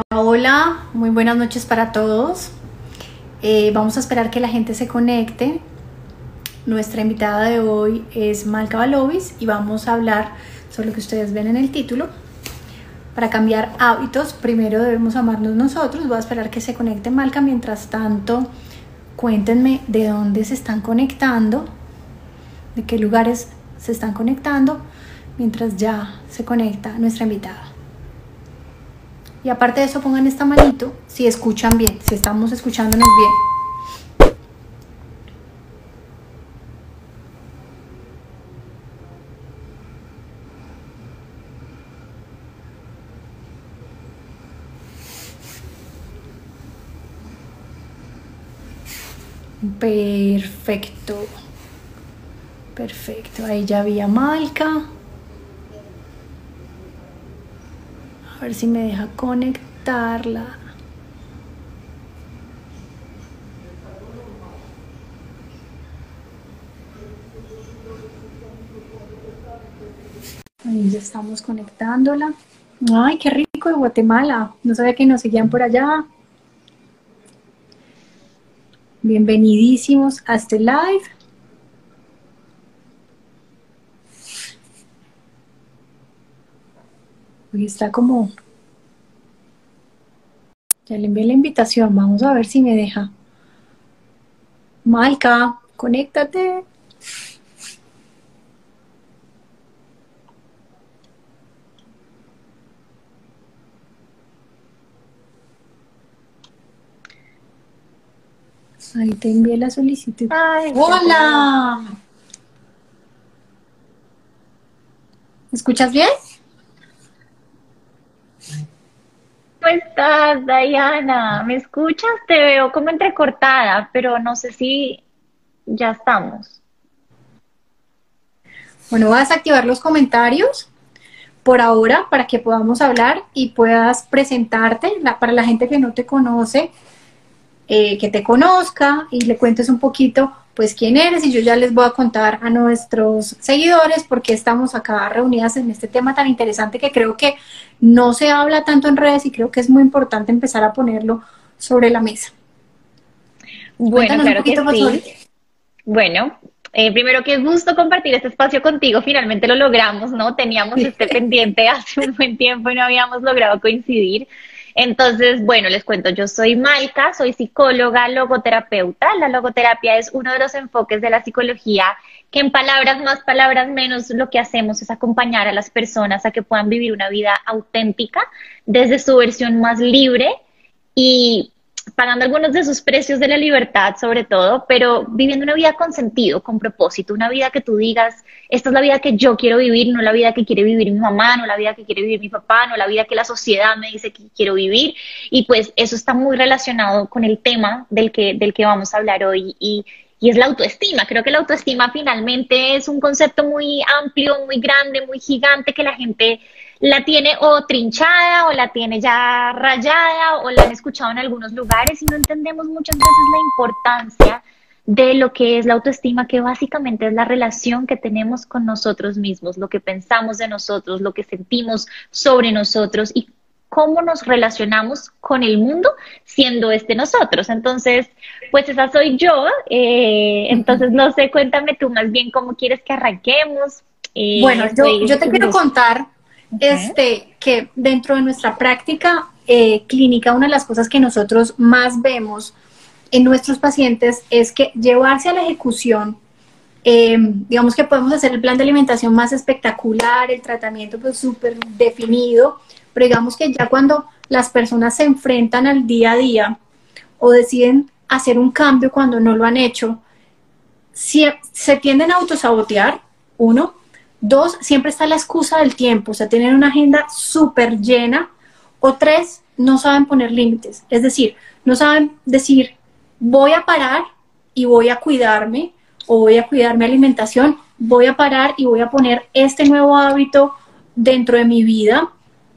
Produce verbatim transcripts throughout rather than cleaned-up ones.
Hola, muy buenas noches para todos. Eh, vamos a esperar que la gente se conecte. Nuestra invitada de hoy es Malka Valovis y vamos a hablar sobre lo que ustedes ven en el título. Para cambiar hábitos, primero debemos amarnos nosotros. Voy a esperar que se conecte Malka. Mientras tanto, cuéntenme de dónde se están conectando, de qué lugares se están conectando, mientras ya se conecta nuestra invitada. Y aparte de eso, pongan esta manito si escuchan bien, si estamos escuchándonos bien. Perfecto. Perfecto. Ahí ya vi a Malka. A ver si me deja conectarla. Ahí ya estamos conectándola. Ay, qué rico de Guatemala. No sabía que nos seguían por allá. Bienvenidísimos a este live. Hoy está como... Ya le envié la invitación. Vamos a ver si me deja. Malka, conéctate. Ahí te envié la solicitud. Ay, ¡Hola! ¿Me escuchas bien? ¿cómo estás, Diana? ¿Me escuchas? Te veo como entrecortada, pero no sé si ya estamos. Bueno, voy a desactivar los comentarios por ahora para que podamos hablar y puedas presentarte la, para la gente que no te conoce, eh, que te conozca y le cuentes un poquito pues quién eres, y yo ya les voy a contar a nuestros seguidores por qué estamos acá reunidas en este tema tan interesante que creo que no se habla tanto en redes y creo que es muy importante empezar a ponerlo sobre la mesa. Bueno, Cuéntanos un claro que poquito más sobre sí. ti. Bueno, eh, primero qué gusto compartir este espacio contigo. Finalmente lo logramos, ¿no? Teníamos este pendiente hace un buen tiempo y no habíamos logrado coincidir. Entonces, bueno, les cuento, yo soy Malka, soy psicóloga, logoterapeuta. La logoterapia es uno de los enfoques de la psicología que en palabras más, palabras menos, lo que hacemos es acompañar a las personas a que puedan vivir una vida auténtica desde su versión más libre y pagando algunos de sus precios de la libertad, sobre todo, pero viviendo una vida con sentido, con propósito, una vida que tú digas, esta es la vida que yo quiero vivir, no la vida que quiere vivir mi mamá, no la vida que quiere vivir mi papá, no la vida que la sociedad me dice que quiero vivir. Y pues eso está muy relacionado con el tema del que, del que vamos a hablar hoy, y, y es la autoestima. Creo que la autoestima finalmente es un concepto muy amplio, muy grande, muy gigante, que la gente la tiene o trinchada o la tiene ya rayada o la han escuchado en algunos lugares y no entendemos muchas veces la importancia de lo que es la autoestima, que básicamente es la relación que tenemos con nosotros mismos, lo que pensamos de nosotros, lo que sentimos sobre nosotros y cómo nos relacionamos con el mundo siendo este nosotros. Entonces, pues esa soy yo. Eh, entonces, no sé, cuéntame tú más bien cómo quieres que arranquemos. Eh, Bueno, yo, estoy yo te un quiero gusto. contar Ujú. este, que dentro de nuestra práctica eh, clínica, una de las cosas que nosotros más vemos en nuestros pacientes es que llevarse a la ejecución, eh, digamos que podemos hacer el plan de alimentación más espectacular, el tratamiento pues súper definido, pero digamos que ya cuando las personas se enfrentan al día a día o deciden hacer un cambio cuando no lo han hecho, si, se tienden a autosabotear, uno. Dos, siempre está la excusa del tiempo, o sea, tienen una agenda súper llena. O tres, no saben poner límites, es decir, no saben decir, voy a parar y voy a cuidarme, o voy a cuidar mi alimentación, voy a parar y voy a poner este nuevo hábito dentro de mi vida.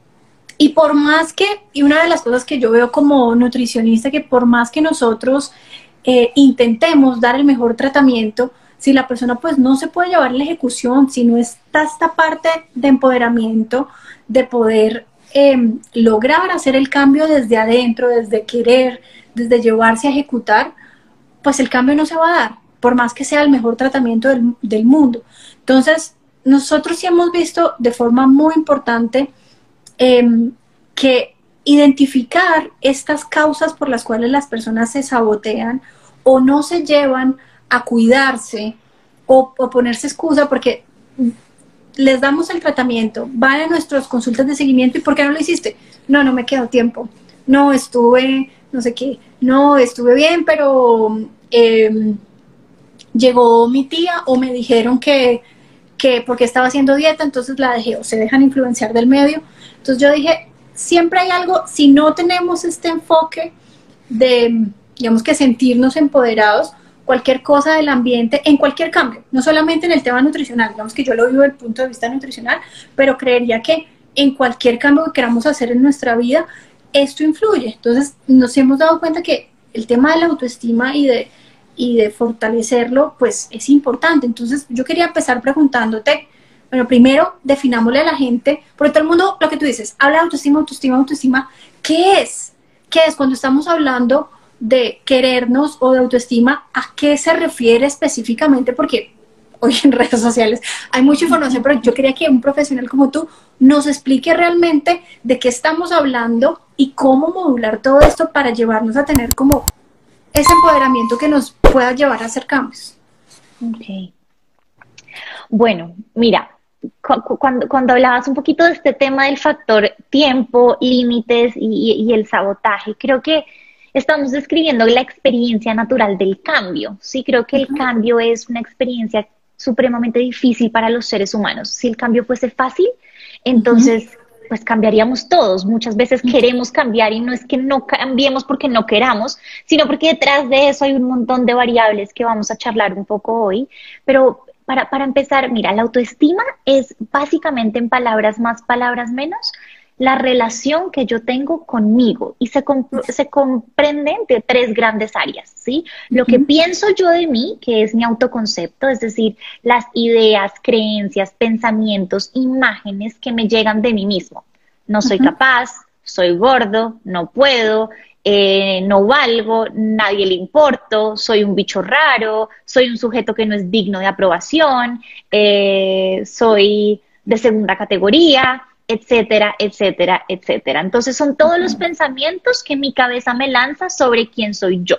Y por más que, y una de las cosas que yo veo como nutricionista, que por más que nosotros eh, intentemos dar el mejor tratamiento, si la persona pues no se puede llevar la ejecución, si no está esta parte de empoderamiento, de poder eh, lograr hacer el cambio desde adentro, desde querer, desde llevarse a ejecutar, pues el cambio no se va a dar, por más que sea el mejor tratamiento del, del mundo. Entonces, nosotros sí hemos visto de forma muy importante eh, que identificar estas causas por las cuales las personas se sabotean o no se llevan a cuidarse o, o ponerse excusa porque les damos el tratamiento, van a nuestras consultas de seguimiento y ¿por qué no lo hiciste? No, no me quedó tiempo, no estuve, no sé qué, no estuve bien, pero eh, llegó mi tía o me dijeron que, que porque estaba haciendo dieta, entonces la dejé, o se dejan influenciar del medio. Entonces yo dije, siempre hay algo, si no tenemos este enfoque de, digamos que sentirnos empoderados, cualquier cosa del ambiente, en cualquier cambio, no solamente en el tema nutricional, digamos que yo lo vivo desde el punto de vista nutricional, pero creería que en cualquier cambio que queramos hacer en nuestra vida, esto influye. Entonces nos hemos dado cuenta que el tema de la autoestima y de, y de fortalecerlo, pues es importante. Entonces yo quería empezar preguntándote, bueno, primero definámosle a la gente, porque todo el mundo, lo que tú dices, habla de autoestima, autoestima, autoestima, ¿qué es? ¿Qué es cuando estamos hablando de querernos o de autoestima? ¿A qué se refiere específicamente? Porque hoy en redes sociales hay mucha información, pero yo quería que un profesional como tú nos explique realmente de qué estamos hablando y cómo modular todo esto para llevarnos a tener como ese empoderamiento que nos pueda llevar a hacer cambios. Ok. Bueno, mira, cu cuando, cuando hablabas un poquito de este tema del factor tiempo, límites y, y el sabotaje, creo que estamos describiendo la experiencia natural del cambio. Sí, creo que el uh-huh. cambio es una experiencia supremamente difícil para los seres humanos. Si el cambio fuese fácil, entonces uh-huh. pues cambiaríamos todos. Muchas veces uh-huh. queremos cambiar y no es que no cambiemos porque no queramos, sino porque detrás de eso hay un montón de variables que vamos a charlar un poco hoy. Pero para, para empezar, mira, la autoestima es básicamente, en palabras más, palabras menos, la relación que yo tengo conmigo y se, comp se comprende entre tres grandes áreas, ¿sí? Lo que pienso yo de mí, que es mi autoconcepto, es decir, las ideas, creencias, pensamientos, imágenes que me llegan de mí mismo. No soy uh-huh. capaz, soy gordo, no puedo, eh, no valgo, nadie le importo, soy un bicho raro, soy un sujeto que no es digno de aprobación, eh, soy de segunda categoría, etcétera, etcétera, etcétera. Entonces son todos los pensamientos que mi cabeza me lanza sobre quién soy yo.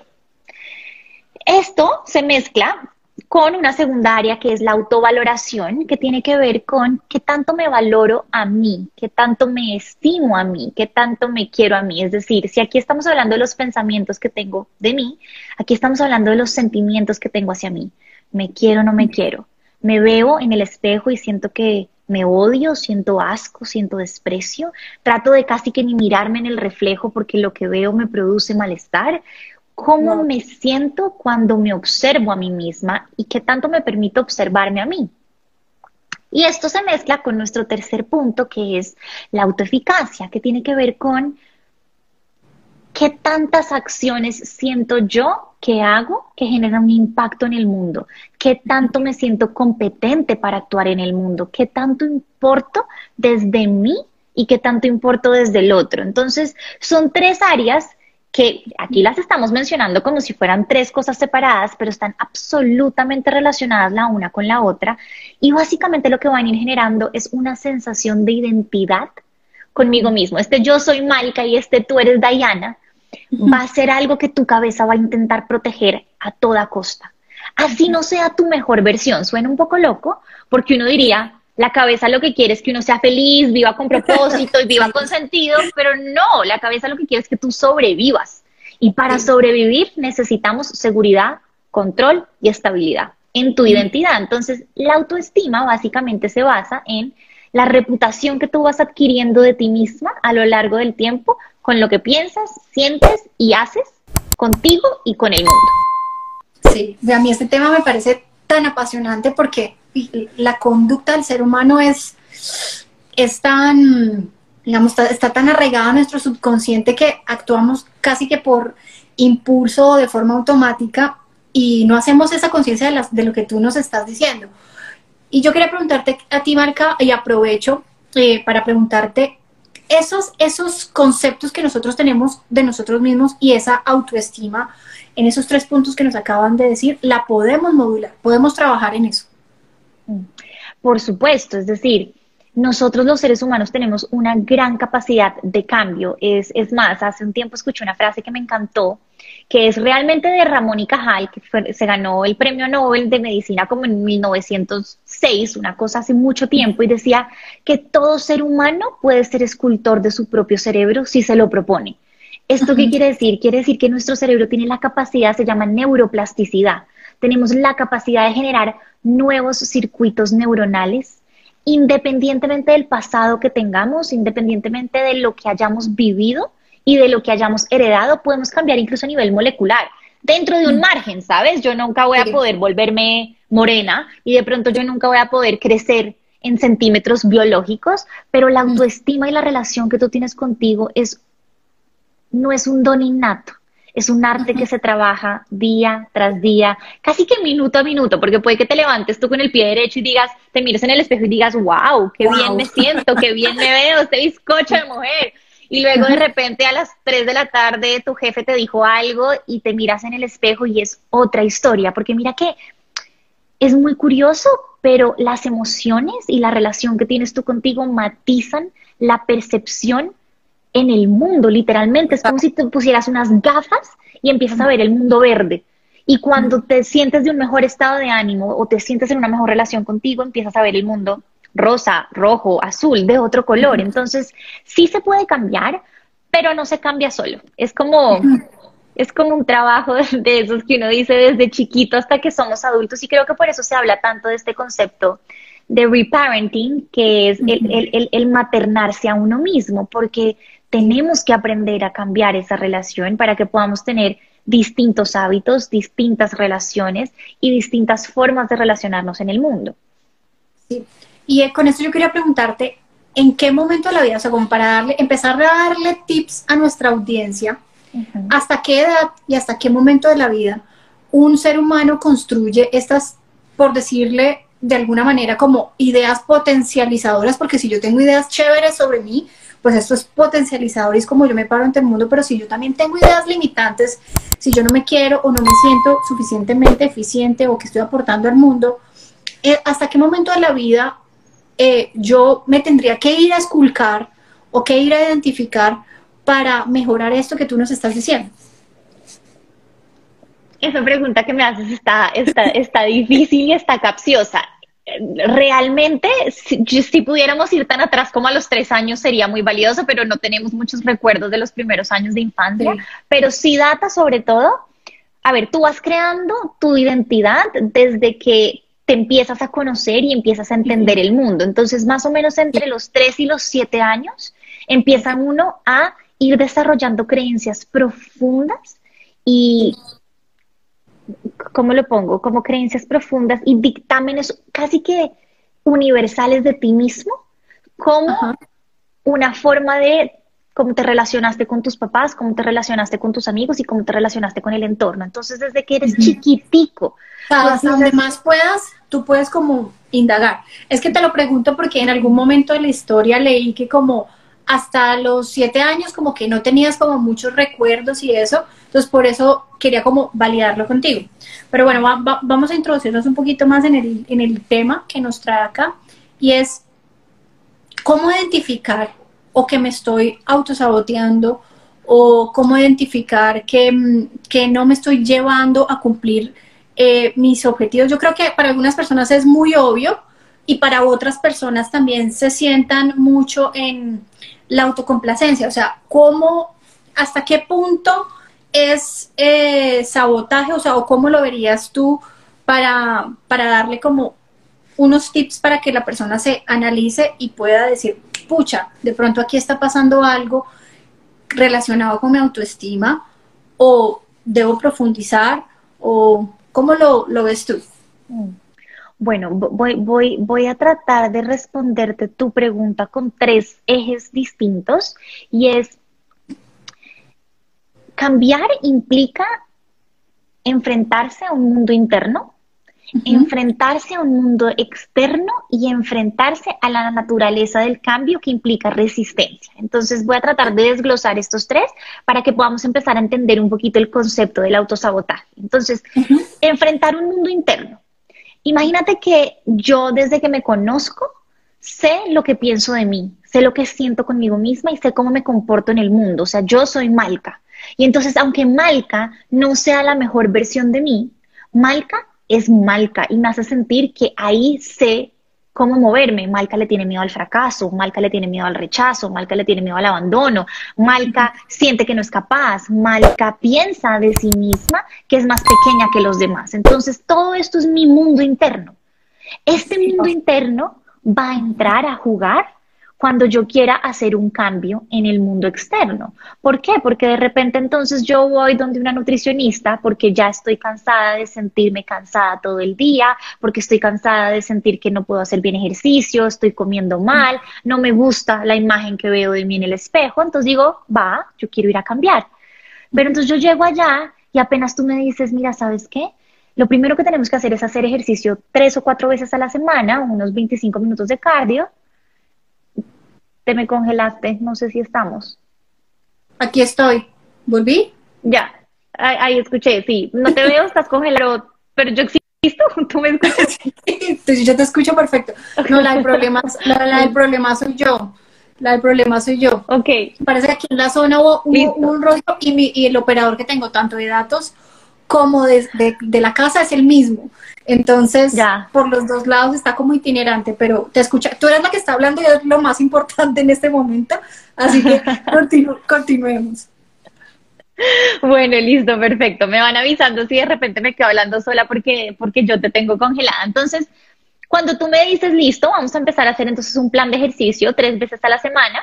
Esto se mezcla con una segunda área que es la autovaloración, que tiene que ver con qué tanto me valoro a mí, qué tanto me estimo a mí, qué tanto me quiero a mí. Es decir, si aquí estamos hablando de los pensamientos que tengo de mí, aquí estamos hablando de los sentimientos que tengo hacia mí. Me quiero o no me quiero. Me veo en el espejo y siento que me odio, siento asco, siento desprecio, trato de casi que ni mirarme en el reflejo porque lo que veo me produce malestar. ¿Cómo no. me siento cuando me observo a mí misma y qué tanto me permito observarme a mí? Y esto se mezcla con nuestro tercer punto, que es la autoeficacia, que tiene que ver con qué tantas acciones siento yo que hago que generan un impacto en el mundo, qué tanto me siento competente para actuar en el mundo, qué tanto importo desde mí y qué tanto importo desde el otro. Entonces, son tres áreas que aquí las estamos mencionando como si fueran tres cosas separadas, pero están absolutamente relacionadas la una con la otra, y básicamente lo que van a ir generando es una sensación de identidad conmigo mismo. Este yo soy Malika y este tú eres Diana, va a ser algo que tu cabeza va a intentar proteger a toda costa. Así no sea tu mejor versión. Suena un poco loco, porque uno diría, la cabeza lo que quiere es que uno sea feliz, viva con propósito y viva con sentido, pero no, la cabeza lo que quiere es que tú sobrevivas. Y para sobrevivir necesitamos seguridad, control y estabilidad en tu identidad. Entonces, la autoestima básicamente se basa en la reputación que tú vas adquiriendo de ti misma a lo largo del tiempo, con lo que piensas, sientes y haces contigo y con el mundo. Sí, a mí este tema me parece tan apasionante porque la conducta del ser humano es, es tan, digamos, está, está tan arraigada a nuestro subconsciente que actuamos casi que por impulso o de forma automática y no hacemos esa conciencia de, las, de lo que tú nos estás diciendo. Y yo quería preguntarte a ti, Marca, y aprovecho eh, para preguntarte, esos, esos conceptos que nosotros tenemos de nosotros mismos y esa autoestima en esos tres puntos que nos acaban de decir, la podemos modular, podemos trabajar en eso. Por supuesto, es decir, nosotros los seres humanos tenemos una gran capacidad de cambio. Es, es más, hace un tiempo escuché una frase que me encantó, que es realmente de Ramón y Cajal, que fue- se ganó el premio Nobel de Medicina como en mil novecientos seis, una cosa hace mucho tiempo, y decía que todo ser humano puede ser escultor de su propio cerebro si se lo propone. ¿Esto qué Ujú. quiere decir? Quiere decir que nuestro cerebro tiene la capacidad, se llama neuroplasticidad. Tenemos la capacidad de generar nuevos circuitos neuronales, independientemente del pasado que tengamos, independientemente de lo que hayamos vivido y de lo que hayamos heredado, podemos cambiar incluso a nivel molecular, dentro de un margen, ¿sabes? Yo nunca voy a Sí. poder volverme morena y de pronto yo nunca voy a poder crecer en centímetros biológicos, pero la Mm. autoestima y la relación que tú tienes contigo es no es un don innato, es un arte que Ujú. se trabaja día tras día, casi que minuto a minuto, porque puede que te levantes tú con el pie derecho y digas, te mires en el espejo y digas, wow, qué bien Wow. me siento, qué bien me veo, este bizcocho de mujer. Y luego de repente a las tres de la tarde tu jefe te dijo algo y te miras en el espejo y es otra historia, porque mira que es muy curioso, pero las emociones y la relación que tienes tú contigo matizan la percepción en el mundo, literalmente. Es como si te pusieras unas gafas y empiezas a ver el mundo verde. Y cuando te sientes de un mejor estado de ánimo o te sientes en una mejor relación contigo, empiezas a ver el mundo rosa, rojo, azul, de otro color. Entonces, sí se puede cambiar, pero no se cambia solo. Es como, es como un trabajo de esos que uno dice desde chiquito hasta que somos adultos y creo que por eso se habla tanto de este concepto de reparenting, que es el, el, el, el maternarse a uno mismo, porque tenemos que aprender a cambiar esa relación para que podamos tener distintos hábitos, distintas relaciones y distintas formas de relacionarnos en el mundo. Sí. Y eh, con esto yo quería preguntarte, ¿en qué momento de la vida, o sea, como para darle, empezar a darle tips a nuestra audiencia, Ujú. hasta qué edad y hasta qué momento de la vida un ser humano construye estas, por decirle de alguna manera, como ideas potencializadoras? Porque si yo tengo ideas chéveres sobre mí, pues esto es potencializador y es como yo me paro ante el mundo, pero si yo también tengo ideas limitantes, si yo no me quiero o no me siento suficientemente eficiente o que estoy aportando al mundo, eh, ¿hasta qué momento de la vida eh, yo me tendría que ir a esculcar o que ir a identificar para mejorar esto que tú nos estás diciendo? Esa pregunta que me haces está, está, está difícil y está capciosa. Realmente, si, si pudiéramos ir tan atrás como a los tres años sería muy valioso, pero no tenemos muchos recuerdos de los primeros años de infancia, Sí. pero sí data sobre todo. A ver, tú vas creando tu identidad desde que te empiezas a conocer y empiezas a entender el mundo. Entonces, más o menos entre los tres y los siete años, empieza uno a ir desarrollando creencias profundas y, ¿cómo lo pongo? Como creencias profundas y dictámenes casi que universales de ti mismo, como Ajá. una forma de cómo te relacionaste con tus papás, cómo te relacionaste con tus amigos y cómo te relacionaste con el entorno. Entonces, desde que eres Ujú. chiquitico, O tú sea, hasta donde empiezas, más puedas, tú puedes como indagar. Es que te lo pregunto porque en algún momento de la historia leí que como hasta los siete años como que no tenías como muchos recuerdos y eso, entonces por eso quería como validarlo contigo. Pero bueno, va- va- vamos a introducirnos un poquito más en el, en el tema que nos trae acá y es cómo identificar o que me estoy autosaboteando o cómo identificar que, mm, que no me estoy llevando a cumplir eh, mis objetivos. Yo creo que para algunas personas es muy obvio y para otras personas también se sientan mucho en la autocomplacencia. O sea, cómo, hasta qué punto es eh, sabotaje, o sea, o cómo lo verías tú para, para darle como unos tips para que la persona se analice y pueda decir, pucha, de pronto aquí está pasando algo relacionado con mi autoestima o debo profundizar o cómo lo, lo ves tú. mm, bueno, voy, voy, voy a tratar de responderte tu pregunta con tres ejes distintos y es, cambiar implica enfrentarse a un mundo interno Uh-huh. Enfrentarse a un mundo externo y enfrentarse a la naturaleza del cambio que implica resistencia. Entonces voy a tratar de desglosar estos tres para que podamos empezar a entender un poquito el concepto del autosabotaje. Entonces, uh-huh. enfrentar un mundo interno. Imagínate que yo desde que me conozco sé lo que pienso de mí, sé lo que siento conmigo misma y sé cómo me comporto en el mundo. O sea, yo soy Malca. Y entonces, aunque Malca no sea la mejor versión de mí, Malca es Malca y me hace sentir que ahí sé cómo moverme. Malca le tiene miedo al fracaso, Malca le tiene miedo al rechazo, Malca le tiene miedo al abandono, Malca siente que no es capaz, Malca piensa de sí misma que es más pequeña que los demás. Entonces, todo esto es mi mundo interno. Este mundo interno va a entrar a jugar cuando yo quiera hacer un cambio en el mundo externo. ¿Por qué? Porque de repente entonces yo voy donde una nutricionista porque ya estoy cansada de sentirme cansada todo el día, porque estoy cansada de sentir que no puedo hacer bien ejercicio, estoy comiendo mal, no me gusta la imagen que veo de mí en el espejo, entonces digo, va, yo quiero ir a cambiar. Pero entonces yo llego allá y apenas tú me dices, mira, ¿sabes qué? Lo primero que tenemos que hacer es hacer ejercicio tres o cuatro veces a la semana, unos veinticinco minutos de cardio. Te me congelaste, no sé si estamos. Aquí estoy. ¿Volví? Ya, ahí, ahí escuché, sí. No te veo, estás congelado, pero yo existo, ¿tú me escuchas? Sí, yo te escucho perfecto. No, la del problema, la, la del problema soy yo. La del problema soy yo. Ok. Parece que aquí en la zona hubo, hubo, hubo un rollo y, mi, y el operador que tengo, tanto de datos como de, de, de la casa, es el mismo. Entonces, ya. Por los dos lados está como itinerante, pero te escucha, tú eres la que está hablando y es lo más importante en este momento, así que continu continuemos. Bueno, listo, perfecto. Me van avisando si de repente me quedo hablando sola porque, porque yo te tengo congelada. Entonces, cuando tú me dices, listo, vamos a empezar a hacer entonces un plan de ejercicio tres veces a la semana.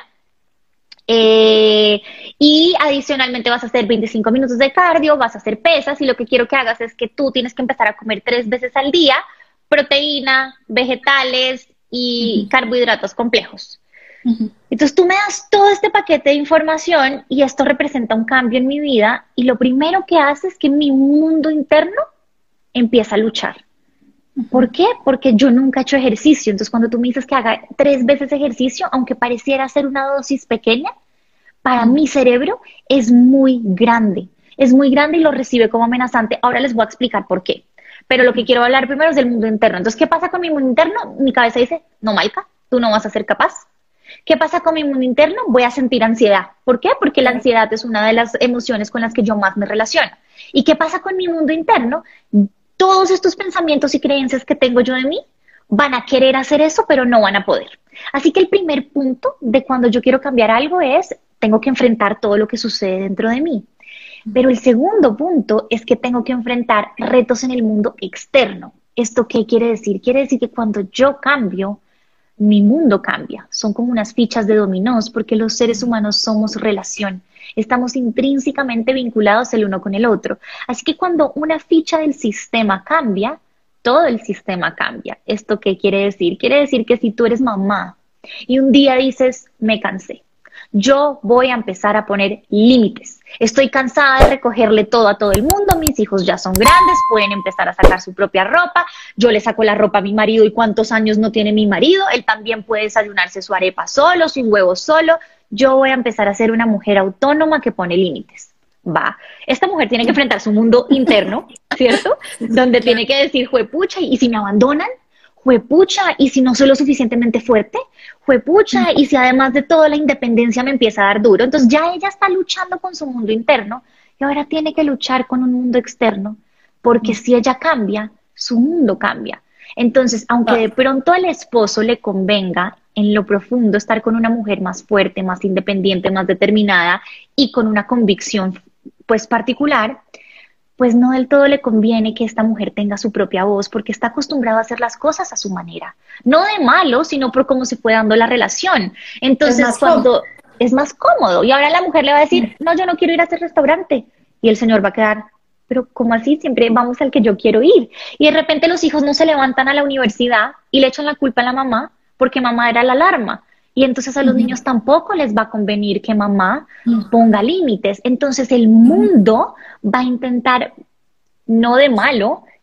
Eh, y adicionalmente vas a hacer veinticinco minutos de cardio, vas a hacer pesas y lo que quiero que hagas es que tú tienes que empezar a comer tres veces al día proteína, vegetales y uh-huh. carbohidratos complejos. Uh-huh. Entonces tú me das todo este paquete de información y esto representa un cambio en mi vida y lo primero que hace es que mi mundo interno empieza a luchar. Uh-huh. ¿Por qué? Porque yo nunca he hecho ejercicio. Entonces cuando tú me dices que haga tres veces ejercicio, aunque pareciera ser una dosis pequeña, para uh-huh. mi cerebro es muy grande. Es muy grande y lo recibe como amenazante. Ahora les voy a explicar por qué. Pero lo que quiero hablar primero es del mundo interno. Entonces, ¿qué pasa con mi mundo interno? Mi cabeza dice, no, Malca, tú no vas a ser capaz. ¿Qué pasa con mi mundo interno? Voy a sentir ansiedad. ¿Por qué? Porque la ansiedad es una de las emociones con las que yo más me relaciono. ¿Y qué pasa con mi mundo interno? Todos estos pensamientos y creencias que tengo yo de mí van a querer hacer eso, pero no van a poder. Así que el primer punto de cuando yo quiero cambiar algo es, tengo que enfrentar todo lo que sucede dentro de mí. Pero el segundo punto es que tengo que enfrentar retos en el mundo externo. ¿Esto qué quiere decir? Quiere decir que cuando yo cambio, mi mundo cambia. Son como unas fichas de dominós, porque los seres humanos somos relación. Estamos intrínsecamente vinculados el uno con el otro. Así que cuando una ficha del sistema cambia, todo el sistema cambia. ¿Esto qué quiere decir? Quiere decir que si tú eres mamá y un día dices, me cansé, yo voy a empezar a poner límites. Estoy cansada de recogerle todo a todo el mundo, mis hijos ya son grandes, pueden empezar a sacar su propia ropa, yo le saco la ropa a mi marido y cuántos años no tiene mi marido, él también puede desayunarse su arepa solo, sus huevos solo, yo voy a empezar a ser una mujer autónoma que pone límites. Va, esta mujer tiene que enfrentar su mundo interno, ¿cierto? Donde tiene que decir, juepucha, ¿y si me abandonan? Juepucha, ¿y si no soy lo suficientemente fuerte? Juepucha, y si además de todo la independencia me empieza a dar duro. Entonces ya ella está luchando con su mundo interno y ahora tiene que luchar con un mundo externo, porque si ella cambia, su mundo cambia. Entonces, aunque de pronto al esposo le convenga en lo profundo estar con una mujer más fuerte, más independiente, más determinada y con una convicción pues particular, pues no del todo le conviene que esta mujer tenga su propia voz porque está acostumbrada a hacer las cosas a su manera. No de malo, sino por cómo se fue dando la relación. Entonces, es cuando cómodo. Es más cómodo. Y ahora la mujer le va a decir, no, yo no quiero ir a ese restaurante. Y el señor va a quedar, pero ¿cómo así? Siempre vamos al que yo quiero ir. Y de repente los hijos no se levantan a la universidad y le echan la culpa a la mamá porque mamá era la alarma. Y entonces a los uh-huh. niños tampoco les va a convenir que mamá uh-huh. ponga límites. Entonces el mundo va a intentar, no de malo,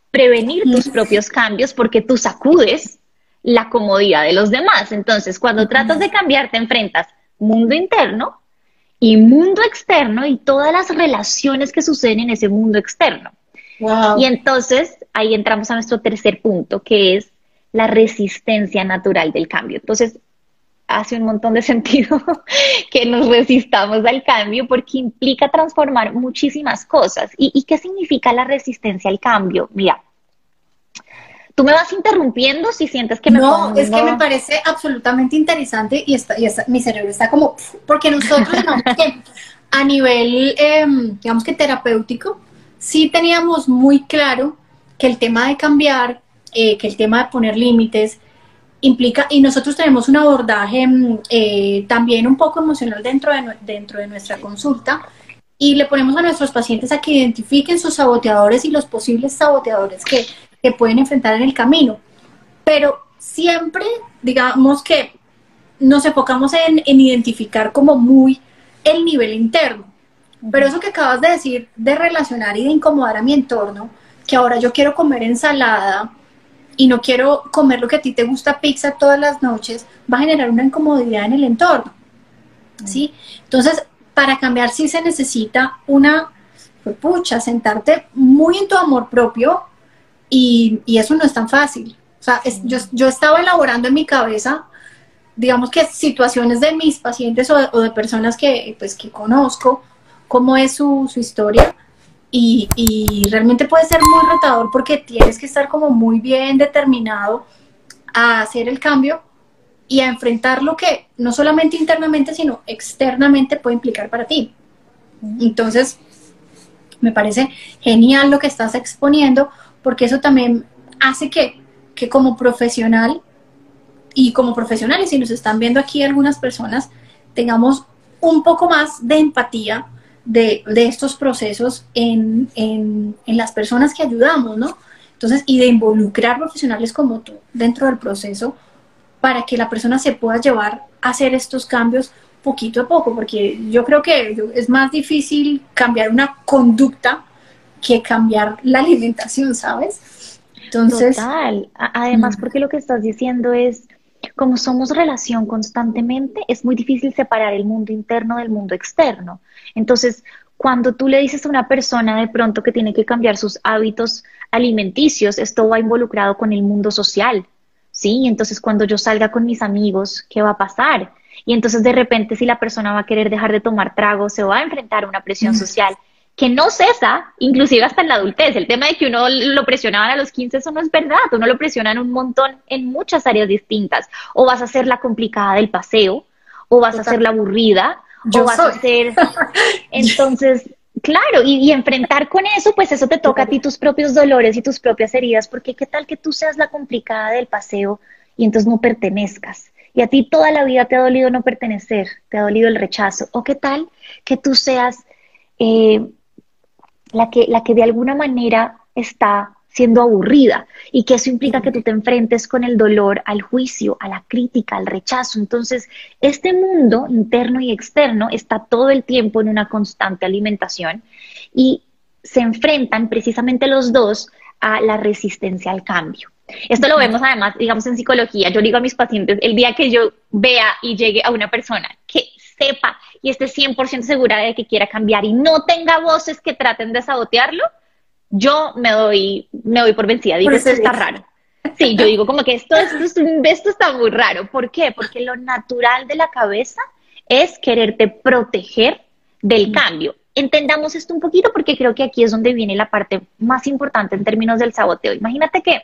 prevenir tus propios cambios porque tú sacudes la comodidad de los demás. Entonces, cuando tratas de cambiar, te enfrentas mundo interno y mundo externo y todas las relaciones que suceden en ese mundo externo. Wow. Y entonces, ahí entramos a nuestro tercer punto, que es la resistencia natural del cambio. Entonces, hace un montón de sentido que nos resistamos al cambio porque implica transformar muchísimas cosas. ¿Y, y qué significa la resistencia al cambio? Mira, tú me vas interrumpiendo si sientes que me No, pongo... es que me parece absolutamente interesante y, está, y está, mi cerebro está como... Porque nosotros, digamos que a nivel, eh, digamos que terapéutico, sí teníamos muy claro que el tema de cambiar, eh, que el tema de poner límites, implica, y nosotros tenemos un abordaje eh, también un poco emocional dentro de, dentro de nuestra consulta, y le ponemos a nuestros pacientes a que identifiquen sus saboteadores y los posibles saboteadores que, que pueden enfrentar en el camino. Pero siempre, digamos que nos enfocamos en, en identificar como muy el nivel interno. Pero eso que acabas de decir, de relacionar y de incomodar a mi entorno, que ahora yo quiero comer ensalada y no quiero comer lo que a ti te gusta, pizza todas las noches, va a generar una incomodidad en el entorno, ¿sí? Entonces, para cambiar sí se necesita una, pues, pucha, sentarte muy en tu amor propio y, y eso no es tan fácil. O sea, es, yo, yo estaba elaborando en mi cabeza, digamos que situaciones de mis pacientes o de, o de personas que, pues, que conozco, cómo es su, su historia. Y, y realmente puede ser muy retador porque tienes que estar como muy bien determinado a hacer el cambio y a enfrentar lo que no solamente internamente sino externamente puede implicar para ti. Entonces me parece genial lo que estás exponiendo porque eso también hace que, que como profesional y como profesionales, si nos están viendo aquí algunas personas, tengamos un poco más de empatía De, de estos procesos en, en, en las personas que ayudamos, ¿no? Entonces, y de involucrar profesionales como tú dentro del proceso para que la persona se pueda llevar a hacer estos cambios poquito a poco, porque yo creo que es más difícil cambiar una conducta que cambiar la alimentación, ¿sabes? Entonces... Total. Además, porque lo que estás diciendo es, como somos relación constantemente, es muy difícil separar el mundo interno del mundo externo. Entonces, cuando tú le dices a una persona de pronto que tiene que cambiar sus hábitos alimenticios, esto va involucrado con el mundo social, ¿sí? Entonces, cuando yo salga con mis amigos, ¿qué va a pasar? Y entonces, de repente, si la persona va a querer dejar de tomar trago, se va a enfrentar a una presión social que no cesa, inclusive hasta en la adultez. El tema de que uno lo presionaban a los quince, eso no es verdad. Uno lo presionan un montón en muchas áreas distintas. O vas a ser la complicada del paseo, o vas Total. a ser la aburrida, Yo o vas soy. a ser... Entonces, claro, y, y enfrentar con eso, pues eso te toca a ti tus propios dolores y tus propias heridas, porque qué tal que tú seas la complicada del paseo y entonces no pertenezcas. Y a ti toda la vida te ha dolido no pertenecer, te ha dolido el rechazo. O qué tal que tú seas... Eh, La que, la que de alguna manera está siendo aburrida y que eso implica que tú te enfrentes con el dolor, al juicio, a la crítica, al rechazo. Entonces, este mundo interno y externo está todo el tiempo en una constante alimentación y se enfrentan precisamente los dos a la resistencia al cambio. Esto lo vemos además, digamos, en psicología. Yo digo a mis pacientes, el día que yo vea y llegue a una persona que sepa y esté cien por ciento segura de que quiera cambiar y no tenga voces que traten de sabotearlo, yo me doy, me doy por vencida. Digo, esto está raro. Sí, yo digo como que esto, esto, esto está muy raro. ¿Por qué? Porque lo natural de la cabeza es quererte proteger del cambio. Entendamos esto un poquito porque creo que aquí es donde viene la parte más importante en términos del saboteo. Imagínate que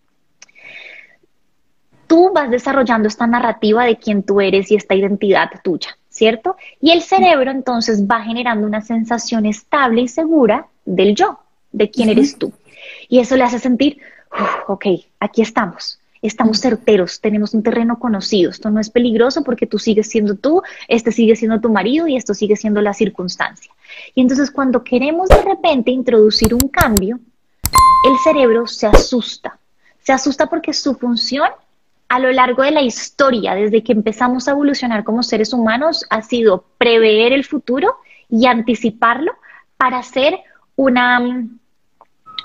tú vas desarrollando esta narrativa de quién tú eres y esta identidad tuya, ¿cierto? Y el cerebro entonces va generando una sensación estable y segura del yo, de quién uh-huh. eres tú. Y eso le hace sentir, uh, ok, aquí estamos, estamos uh-huh. certeros, tenemos un terreno conocido, esto no es peligroso porque tú sigues siendo tú, este sigue siendo tu marido y esto sigue siendo la circunstancia. Y entonces cuando queremos de repente introducir un cambio, el cerebro se asusta, se asusta porque su función a lo largo de la historia, desde que empezamos a evolucionar como seres humanos, ha sido prever el futuro y anticiparlo para hacer una,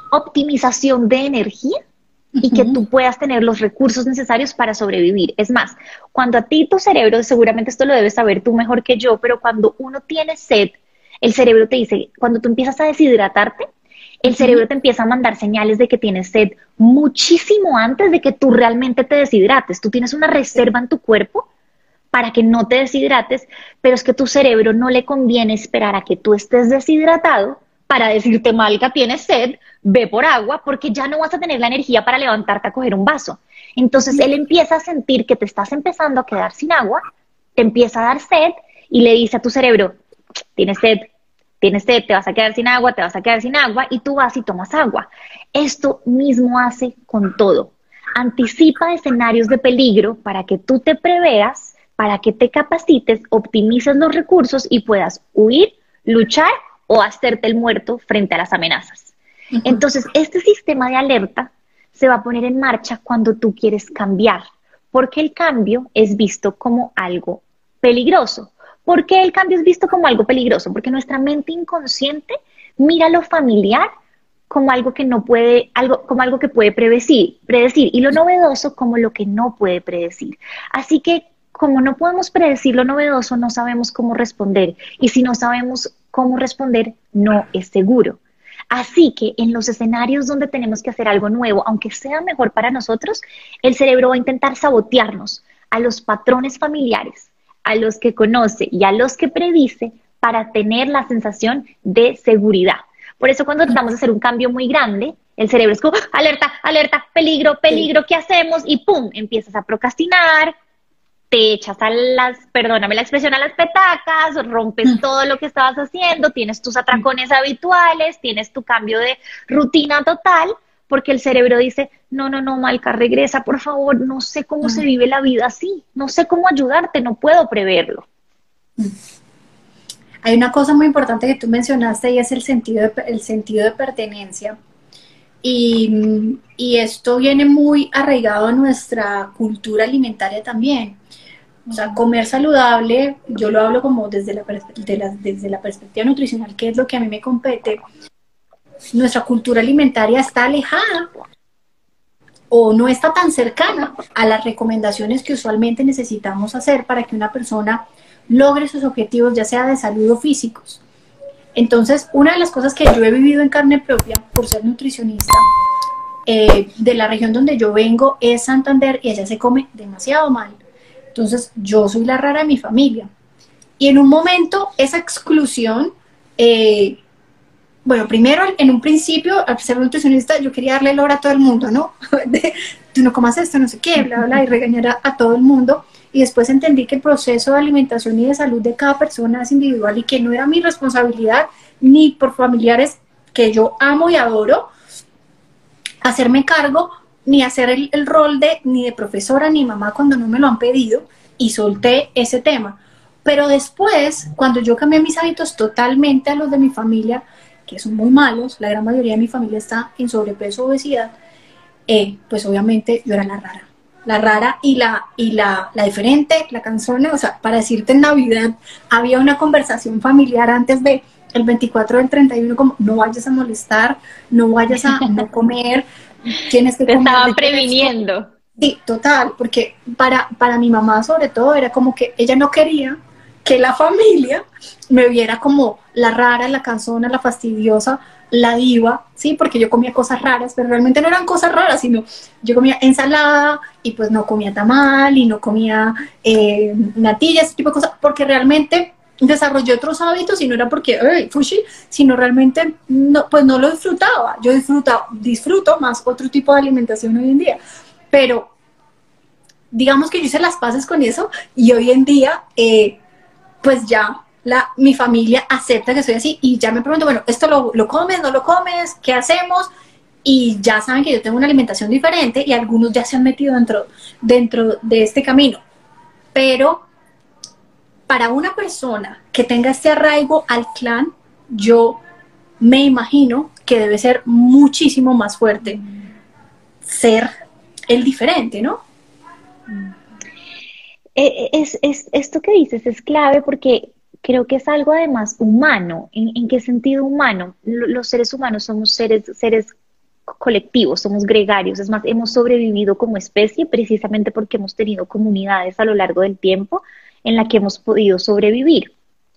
optimización de energía y que tú puedas tener los recursos necesarios para sobrevivir. Es más, cuando a ti tu cerebro, seguramente esto lo debes saber tú mejor que yo, pero cuando uno tiene sed, el cerebro te dice, cuando tú empiezas a deshidratarte, el cerebro te empieza a mandar señales de que tienes sed muchísimo antes de que tú realmente te deshidrates. Tú tienes una reserva en tu cuerpo para que no te deshidrates, pero es que tu cerebro no le conviene esperar a que tú estés deshidratado para decirte, Malca, tienes sed, ve por agua, porque ya no vas a tener la energía para levantarte a coger un vaso. Entonces él empieza a sentir que te estás empezando a quedar sin agua, te empieza a dar sed y le dice a tu cerebro, tienes sed, tienes sed, te vas a quedar sin agua, te vas a quedar sin agua, y tú vas y tomas agua. Esto mismo hace con todo. Anticipa escenarios de peligro para que tú te preveas, para que te capacites, optimices los recursos y puedas huir, luchar o hacerte el muerto frente a las amenazas. Uh-huh. Entonces, este sistema de alerta se va a poner en marcha cuando tú quieres cambiar, porque el cambio es visto como algo peligroso. ¿Por qué el cambio es visto como algo peligroso? Porque nuestra mente inconsciente mira lo familiar como algo que no puede, algo, como algo que puede predecir, predecir, y lo novedoso como lo que no puede predecir. Así que, como no podemos predecir lo novedoso, no sabemos cómo responder. Y si no sabemos cómo responder, no es seguro. Así que en los escenarios donde tenemos que hacer algo nuevo, aunque sea mejor para nosotros, el cerebro va a intentar sabotearnos a los patrones familiares, a los que conoce y a los que predice, para tener la sensación de seguridad. Por eso cuando tratamos de hacer un cambio muy grande, el cerebro es como, alerta, alerta, peligro, peligro, ¿qué hacemos? Y pum, empiezas a procrastinar, te echas a las, perdóname la expresión, a las petacas, rompes todo lo que estabas haciendo, tienes tus atracones habituales, tienes tu cambio de rutina total, porque el cerebro dice, no, no, no, Malca, regresa, por favor, no sé cómo se vive la vida así, no sé cómo ayudarte, no puedo preverlo. Hay una cosa muy importante que tú mencionaste y es el sentido de, el sentido de pertenencia. Y, y esto viene muy arraigado a nuestra cultura alimentaria también. O sea, comer saludable, yo lo hablo como desde la, de la, desde la perspectiva nutricional, que es lo que a mí me compete. Nuestra cultura alimentaria está alejada o no está tan cercana a las recomendaciones que usualmente necesitamos hacer para que una persona logre sus objetivos, ya sea de salud o físicos. Entonces, una de las cosas que yo he vivido en carne propia por ser nutricionista, eh, de la región donde yo vengo es Santander, y allá se come demasiado mal. Entonces, yo soy la rara de mi familia. Y en un momento, esa exclusión, eh, bueno, primero, en un principio, al ser nutricionista, yo quería darle el oro a todo el mundo, ¿no? De, tú no comas esto, no sé qué, bla, bla, y regañar a, a todo el mundo. Y después entendí que el proceso de alimentación y de salud de cada persona es individual y que no era mi responsabilidad, ni por familiares que yo amo y adoro, hacerme cargo, ni hacer el, el rol de ni de profesora ni mamá cuando no me lo han pedido, y solté ese tema. Pero después, cuando yo cambié mis hábitos totalmente a los de mi familia, que son muy malos, la gran mayoría de mi familia está en sobrepeso o obesidad, eh, pues obviamente yo era la rara. La rara y la y la, la diferente, la cansona. O sea, para decirte, en Navidad había una conversación familiar antes de el veinticuatro del treinta y uno, como, no vayas a molestar, no vayas a no comer, tienes que Te comer. estaban previniendo. Sí, total, porque para, para mi mamá sobre todo era como que ella no quería que la familia me viera como la rara, la cansona, la fastidiosa, la diva, ¿sí? Porque yo comía cosas raras, pero realmente no eran cosas raras, sino yo comía ensalada y pues no comía tamal y no comía eh, natilla, ese tipo de cosas, porque realmente desarrollé otros hábitos y no era porque, hey, fushi, sino realmente no, pues no lo disfrutaba. Yo disfruto, disfruto más otro tipo de alimentación hoy en día, pero digamos que yo hice las paces con eso y hoy en día, eh, pues ya La, mi familia acepta que soy así y ya me pregunto, bueno, ¿esto lo, lo comes, no lo comes? ¿Qué hacemos? Y ya saben que yo tengo una alimentación diferente y algunos ya se han metido dentro, dentro de este camino. Pero para una persona que tenga este arraigo al clan, yo me imagino que debe ser muchísimo más fuerte ser el diferente, ¿no? Es, es, esto que dices es clave porque creo que es algo además humano. ¿En, en qué sentido humano? Los seres humanos somos seres, seres colectivos, somos gregarios, es más, hemos sobrevivido como especie precisamente porque hemos tenido comunidades a lo largo del tiempo en la que hemos podido sobrevivir.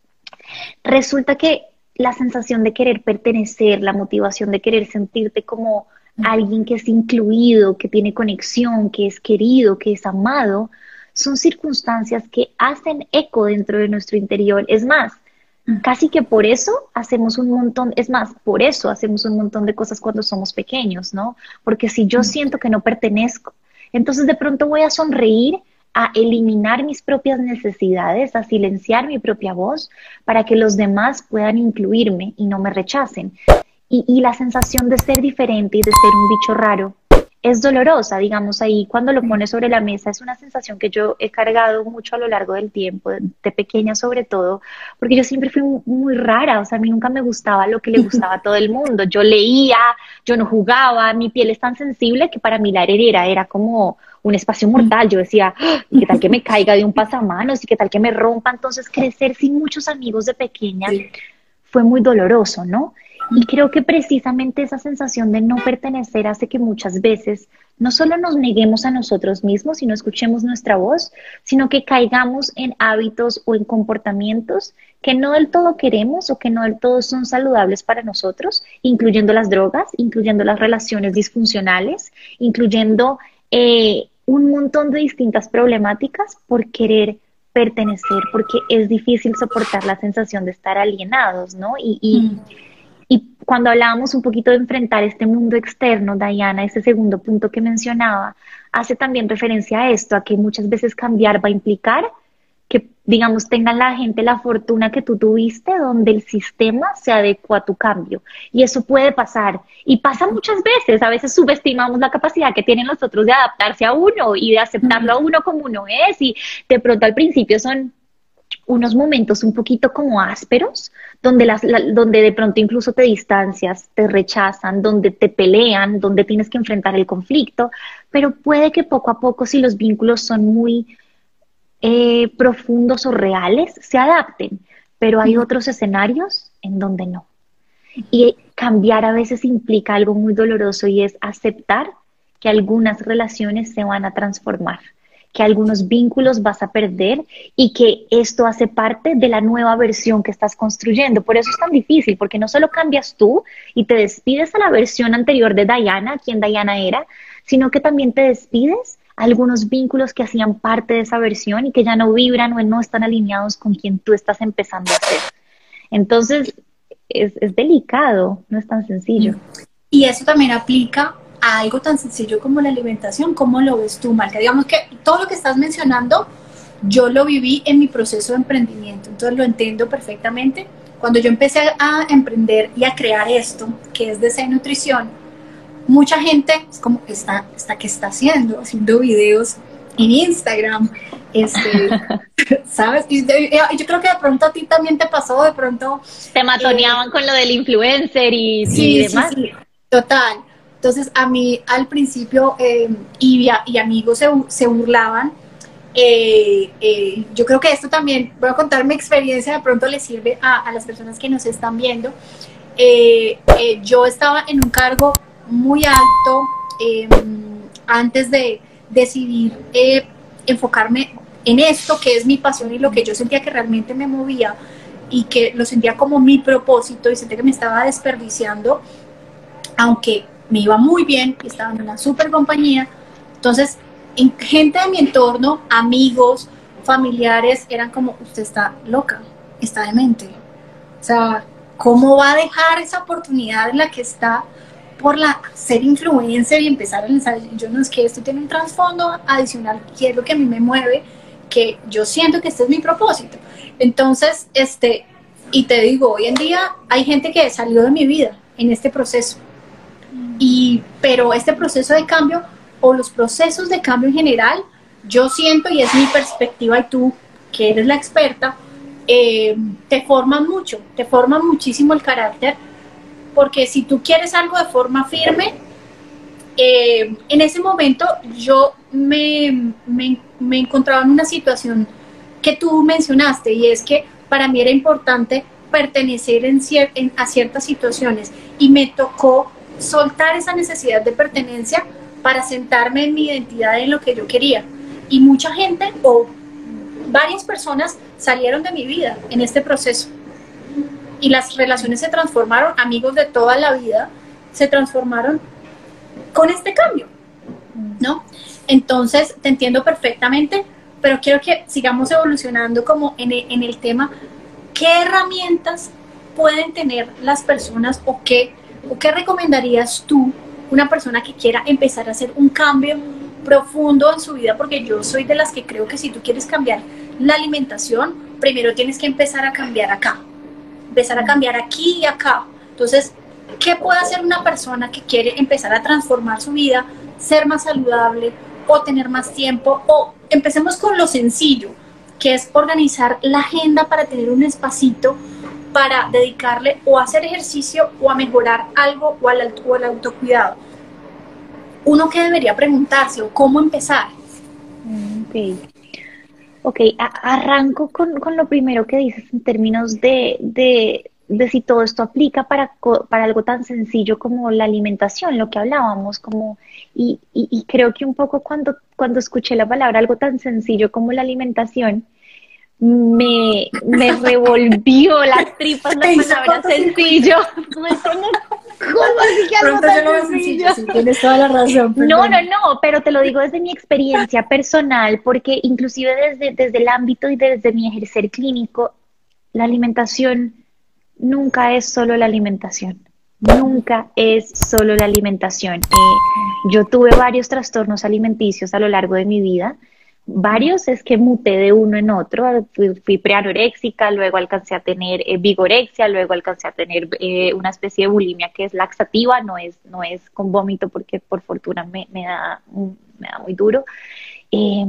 Resulta que la sensación de querer pertenecer, la motivación de querer sentirte como alguien que es incluido, que tiene conexión, que es querido, que es amado, son circunstancias que hacen eco dentro de nuestro interior. Es más, casi que por eso hacemos un montón, es más, por eso hacemos un montón de cosas cuando somos pequeños, ¿no? Porque si yo siento que no pertenezco, entonces de pronto voy a sonreír, a eliminar mis propias necesidades, a silenciar mi propia voz para que los demás puedan incluirme y no me rechacen. Y, y la sensación de ser diferente y de ser un bicho raro es dolorosa, digamos, ahí cuando lo pones sobre la mesa. Es una sensación que yo he cargado mucho a lo largo del tiempo, de, de pequeña sobre todo, porque yo siempre fui muy, muy rara, o sea, a mí nunca me gustaba lo que le gustaba a todo el mundo. Yo leía, yo no jugaba, mi piel es tan sensible que para mí la heredera era como un espacio mortal. Yo decía, ¡ah! ¿Y qué tal que me caiga de un pasamanos? ¿Y qué tal que me rompa? Entonces crecer sin muchos amigos de pequeña fue muy doloroso, ¿no? Y creo que precisamente esa sensación de no pertenecer hace que muchas veces no solo nos neguemos a nosotros mismos y no escuchemos nuestra voz, sino que caigamos en hábitos o en comportamientos que no del todo queremos o que no del todo son saludables para nosotros, incluyendo las drogas, incluyendo las relaciones disfuncionales, incluyendo eh, un montón de distintas problemáticas por querer pertenecer, porque es difícil soportar la sensación de estar alienados, ¿no? Y, y mm. Y cuando hablábamos un poquito de enfrentar este mundo externo, Diana, ese segundo punto que mencionaba, hace también referencia a esto, a que muchas veces cambiar va a implicar que, digamos, tenga la gente la fortuna que tú tuviste, donde el sistema se adecua a tu cambio. Y eso puede pasar, y pasa muchas veces. A veces subestimamos la capacidad que tienen los otros de adaptarse a uno y de aceptarlo a uno como uno es, y de pronto al principio son unos momentos un poquito como ásperos, donde, las, la, donde de pronto incluso te distancias, te rechazan, donde te pelean, donde tienes que enfrentar el conflicto, pero puede que poco a poco, si los vínculos son muy eh, profundos o reales, se adapten, pero hay otros escenarios en donde no. Y cambiar a veces implica algo muy doloroso, y es aceptar que algunas relaciones se van a transformar, que algunos vínculos vas a perder y que esto hace parte de la nueva versión que estás construyendo. Por eso es tan difícil, porque no solo cambias tú y te despides a la versión anterior de Diana, quien Diana era, sino que también te despides a algunos vínculos que hacían parte de esa versión y que ya no vibran o no están alineados con quien tú estás empezando a ser. Entonces, es, es delicado, no es tan sencillo. Y eso también aplica a algo tan sencillo como la alimentación. ¿Cómo lo ves tú, Marca? Digamos que todo lo que estás mencionando, yo lo viví en mi proceso de emprendimiento, entonces lo entiendo perfectamente. Cuando yo empecé a emprender y a crear esto, que es de Zen Nutrición, mucha gente es como, ¿está, está, ¿qué está haciendo? Haciendo videos en Instagram, este, ¿sabes? Y yo creo que de pronto a ti también te pasó, de pronto... Te matoneaban eh, con lo del influencer y, sí, y demás. Sí, sí, total. Entonces, a mí al principio, eh, y, y amigos se, se burlaban. Eh, eh, yo creo que esto también, voy a contar mi experiencia, de pronto le sirve a, a las personas que nos están viendo. Eh, eh, yo estaba en un cargo muy alto eh, antes de decidir eh, enfocarme en esto, que es mi pasión y lo que yo sentía que realmente me movía y que lo sentía como mi propósito, y sentía que me estaba desperdiciando, aunque me iba muy bien y estaba en una super compañía. Entonces, en gente de mi entorno, amigos, familiares, eran como, usted está loca, está demente. O sea, ¿cómo va a dejar esa oportunidad en la que está por la ser influencer y empezar a lanzar? Yo no, es que esto tiene un trasfondo adicional, que es lo que a mí me mueve, que yo siento que este es mi propósito. Entonces, este, y te digo, hoy en día hay gente que salió de mi vida en este proceso. Y, pero este proceso de cambio, o los procesos de cambio en general, yo siento, y es mi perspectiva, y tú, que eres la experta, eh, te forman mucho, te forman muchísimo el carácter, porque si tú quieres algo de forma firme, eh, en ese momento yo me, me, me encontraba en una situación que tú mencionaste, y es que para mí era importante pertenecer en cier en, a ciertas situaciones, y me tocó soltar esa necesidad de pertenencia para sentarme en mi identidad, en lo que yo quería. Y mucha gente o varias personas salieron de mi vida en este proceso. Y las relaciones se transformaron, amigos de toda la vida se transformaron con este cambio, ¿no? Entonces, te entiendo perfectamente, pero quiero que sigamos evolucionando como en el, en el tema, ¿qué herramientas pueden tener las personas o qué, o qué recomendarías tú una persona que quiera empezar a hacer un cambio profundo en su vida? Porque yo soy de las que creo que si tú quieres cambiar la alimentación, primero tienes que empezar a cambiar acá, empezar a cambiar aquí y acá. Entonces, ¿qué puede hacer una persona que quiere empezar a transformar su vida, ser más saludable o tener más tiempo? O empecemos con lo sencillo, que es organizar la agenda para tener un espacito para dedicarle o a hacer ejercicio o a mejorar algo o al, o al autocuidado. Uno que debería preguntarse o cómo empezar. Ok, okay. A arranco con, con lo primero que dices en términos de, de, de si todo esto aplica para, para algo tan sencillo como la alimentación, lo que hablábamos, como, y, y, y creo que un poco cuando, cuando escuché la palabra algo tan sencillo como la alimentación, me, me revolvió las tripas la palabra sencillo. ¿Cómo así que algo tan sencillo? Sí, tienes toda la razón. Perdón. No, no, no, pero te lo digo desde mi experiencia personal, porque inclusive desde, desde el ámbito y desde mi ejercer clínico, la alimentación nunca es solo la alimentación. Nunca es solo la alimentación. Eh, yo tuve varios trastornos alimenticios a lo largo de mi vida. Varios es que muté de uno en otro, fui, fui preanoréxica, luego alcancé a tener eh, vigorexia, luego alcancé a tener eh, una especie de bulimia que es laxativa, no es, no es con vómito porque por fortuna me, me, da, me da muy duro. Eh,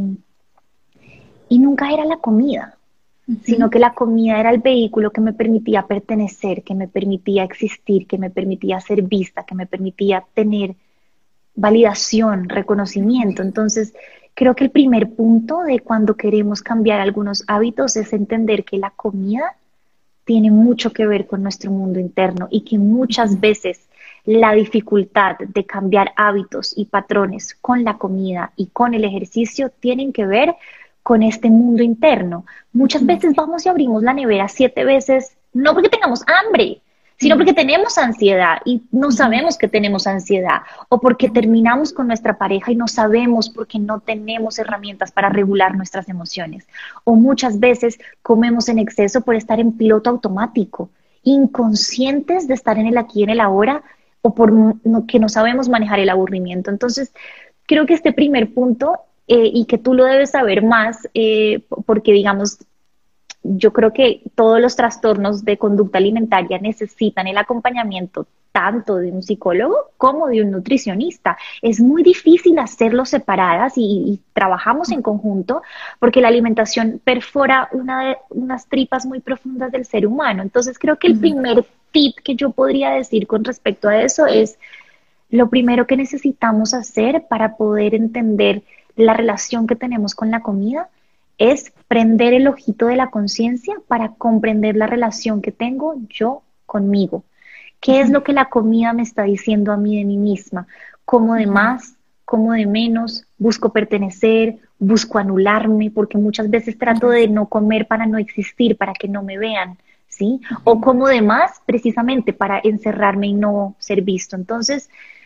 y nunca era la comida, uh-huh. sino que la comida era el vehículo que me permitía pertenecer, que me permitía existir, que me permitía ser vista, que me permitía tener validación, reconocimiento. Entonces, creo que el primer punto de cuando queremos cambiar algunos hábitos es entender que la comida tiene mucho que ver con nuestro mundo interno y que muchas veces la dificultad de cambiar hábitos y patrones con la comida y con el ejercicio tienen que ver con este mundo interno. Muchas veces vamos y abrimos la nevera siete veces, no porque tengamos hambre, sino porque tenemos ansiedad y no sabemos que tenemos ansiedad, o porque terminamos con nuestra pareja y no sabemos porque no tenemos herramientas para regular nuestras emociones, o muchas veces comemos en exceso por estar en piloto automático, inconscientes de estar en el aquí y en el ahora, o por no, que no sabemos manejar el aburrimiento. Entonces, creo que este primer punto, eh, y que tú lo debes saber más, eh, porque digamos, yo creo que todos los trastornos de conducta alimentaria necesitan el acompañamiento tanto de un psicólogo como de un nutricionista. Es muy difícil hacerlo separadas y, y trabajamos en conjunto porque la alimentación perfora una de, unas tripas muy profundas del ser humano. Entonces creo que el primer tip que yo podría decir con respecto a eso es lo primero que necesitamos hacer para poder entender la relación que tenemos con la comida es prender el ojito de la conciencia para comprender la relación que tengo yo conmigo. ¿Qué es lo que la comida me está diciendo a mí de mí misma? ¿Cómo de más? ¿Cómo de menos? ¿Busco pertenecer? ¿Busco anularme? Porque muchas veces trato de no comer para no existir, para que no me vean, ¿sí? O como de más, precisamente para encerrarme y no ser visto. Entonces,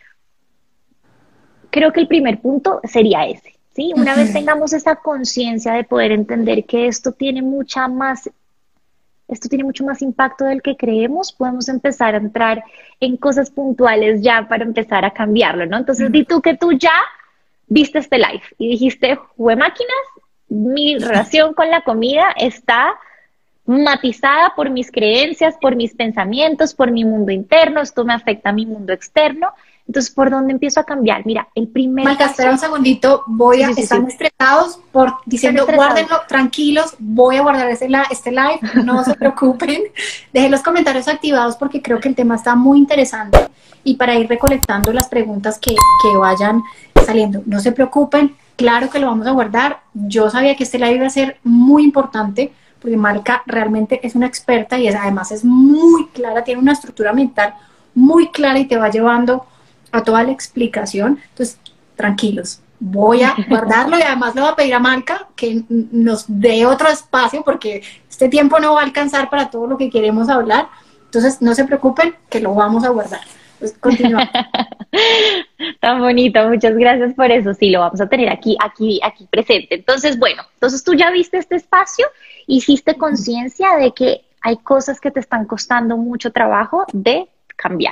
creo que el primer punto sería ese. ¿Sí? Una uh-huh. vez tengamos esa conciencia de poder entender que esto tiene mucha más, esto tiene mucho más impacto del que creemos, podemos empezar a entrar en cosas puntuales ya para empezar a cambiarlo, ¿no? Entonces, uh-huh. di tú que tú ya viste este live y dijiste, jue máquinas, mi relación con la comida está matizada por mis creencias, por mis pensamientos, por mi mundo interno, esto me afecta a mi mundo externo. Entonces, ¿por dónde empiezo a cambiar? Mira, el primer Malca, paso... espera un segundito, voy a... Sí, sí, están sí. estresados por diciendo, guárdenlo, tranquilos, voy a guardar este, este live, no se preocupen. Dejen los comentarios activados porque creo que el tema está muy interesante y para ir recolectando las preguntas que, que vayan saliendo. No se preocupen, claro que lo vamos a guardar. Yo sabía que este live iba a ser muy importante porque Malca realmente es una experta y es, además es muy clara, tiene una estructura mental muy clara y te va llevando a toda la explicación. Entonces, tranquilos, voy a guardarlo y además le voy a pedir a Malca que nos dé otro espacio porque este tiempo no va a alcanzar para todo lo que queremos hablar. Entonces, no se preocupen que lo vamos a guardar. Pues continuamos. Tan bonito, muchas gracias por eso. Sí, lo vamos a tener aquí, aquí, aquí presente. Entonces, bueno, entonces tú ya viste este espacio, hiciste conciencia de que hay cosas que te están costando mucho trabajo de cambiar.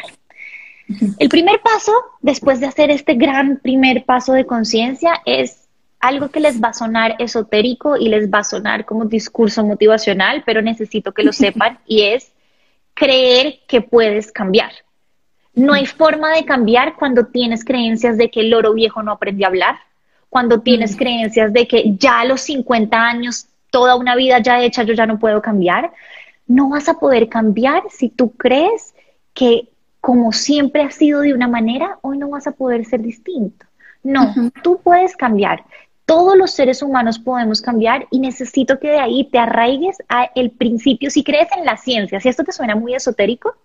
El primer paso, después de hacer este gran primer paso de conciencia, es algo que les va a sonar esotérico y les va a sonar como discurso motivacional, pero necesito que lo sepan, y es creer que puedes cambiar. No hay forma de cambiar cuando tienes creencias de que el loro viejo no aprendió a hablar, cuando tienes creencias de que ya a los cincuenta años, toda una vida ya hecha, yo ya no puedo cambiar. No vas a poder cambiar si tú crees que como siempre has sido de una manera, hoy no vas a poder ser distinto. No, uh-huh. Tú puedes cambiar. Todos los seres humanos podemos cambiar y necesito que de ahí te arraigues a el principio. Si crees en la ciencia, si esto te suena muy esotérico,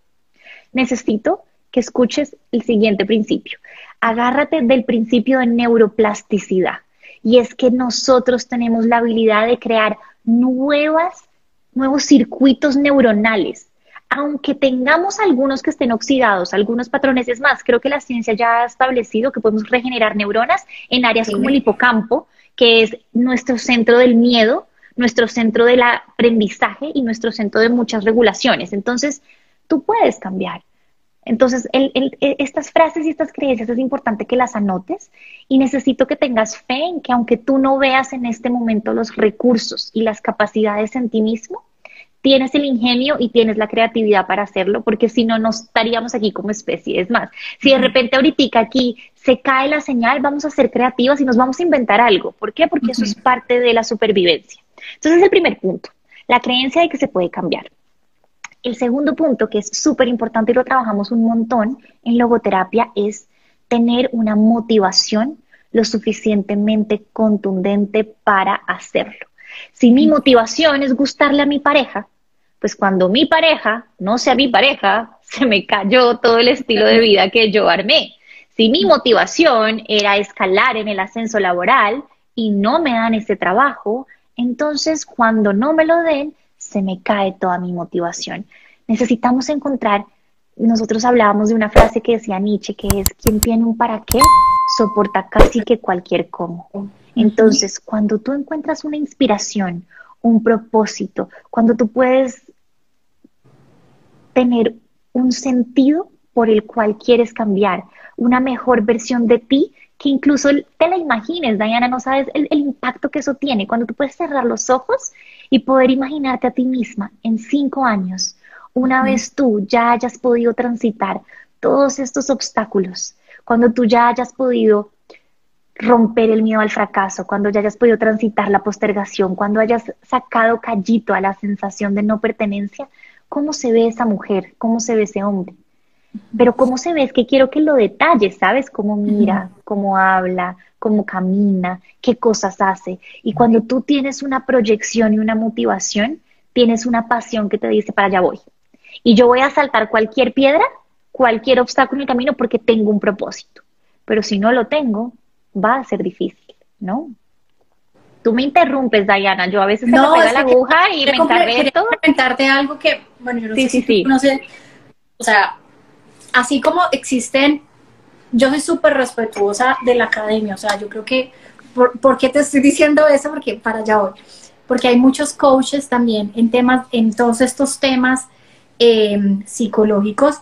necesito que escuches el siguiente principio. Agárrate del principio de neuroplasticidad. Y es que nosotros tenemos la habilidad de crear nuevas, nuevos circuitos neuronales. Aunque tengamos algunos que estén oxidados, algunos patrones, es más, creo que la ciencia ya ha establecido que podemos regenerar neuronas en áreas sí. como el hipocampo, que es nuestro centro del miedo, nuestro centro del aprendizaje y nuestro centro de muchas regulaciones. Entonces, tú puedes cambiar. Entonces, el, el, estas frases y estas creencias es importante que las anotes y necesito que tengas fe en que aunque tú no veas en este momento los recursos y las capacidades en ti mismo, tienes el ingenio y tienes la creatividad para hacerlo, porque si no, no estaríamos aquí como especie. Es más, si de repente ahorita aquí se cae la señal, vamos a ser creativas y nos vamos a inventar algo. ¿Por qué? Porque uh-huh. eso es parte de la supervivencia. Entonces, es el primer punto, la creencia de que se puede cambiar. El segundo punto, que es súper importante y lo trabajamos un montón en logoterapia, es tener una motivación lo suficientemente contundente para hacerlo. Si mi motivación es gustarle a mi pareja, pues cuando mi pareja no sea mi pareja, se me cayó todo el estilo de vida que yo armé. Si mi motivación era escalar en el ascenso laboral y no me dan ese trabajo, entonces cuando no me lo den, se me cae toda mi motivación. Necesitamos encontrar, nosotros hablábamos de una frase que decía Nietzsche, que es, quien tiene un para qué, soporta casi que cualquier cómo. Entonces, cuando tú encuentras una inspiración, un propósito, cuando tú puedes tener un sentido por el cual quieres cambiar, una mejor versión de ti, que incluso te la imagines, Diana, no sabes el, el impacto que eso tiene, cuando tú puedes cerrar los ojos y poder imaginarte a ti misma en cinco años, una vez tú ya hayas podido transitar todos estos obstáculos, cuando tú ya hayas podido romper el miedo al fracaso, cuando ya hayas podido transitar la postergación, cuando hayas sacado callito a la sensación de no pertenencia, ¿cómo se ve esa mujer? ¿Cómo se ve ese hombre? Pero cómo se ve es que quiero que lo detalles, ¿sabes? Cómo mira, cómo habla, cómo camina, qué cosas hace. Y cuando tú tienes una proyección y una motivación, tienes una pasión que te dice, para allá voy. Y yo voy a saltar cualquier piedra, cualquier obstáculo en el camino porque tengo un propósito. Pero si no lo tengo, va a ser difícil, ¿no? Tú me interrumpes, Diana, yo a veces no, se me pega la aguja y me encargué de todo. Comentarte algo que, bueno, yo no sí, sé sí, si sí. tú conoces, o sea, así como existen, yo soy súper respetuosa de la academia, o sea, yo creo que, por, ¿por qué te estoy diciendo eso? Porque para allá voy, porque hay muchos coaches también en temas, en todos estos temas eh, psicológicos,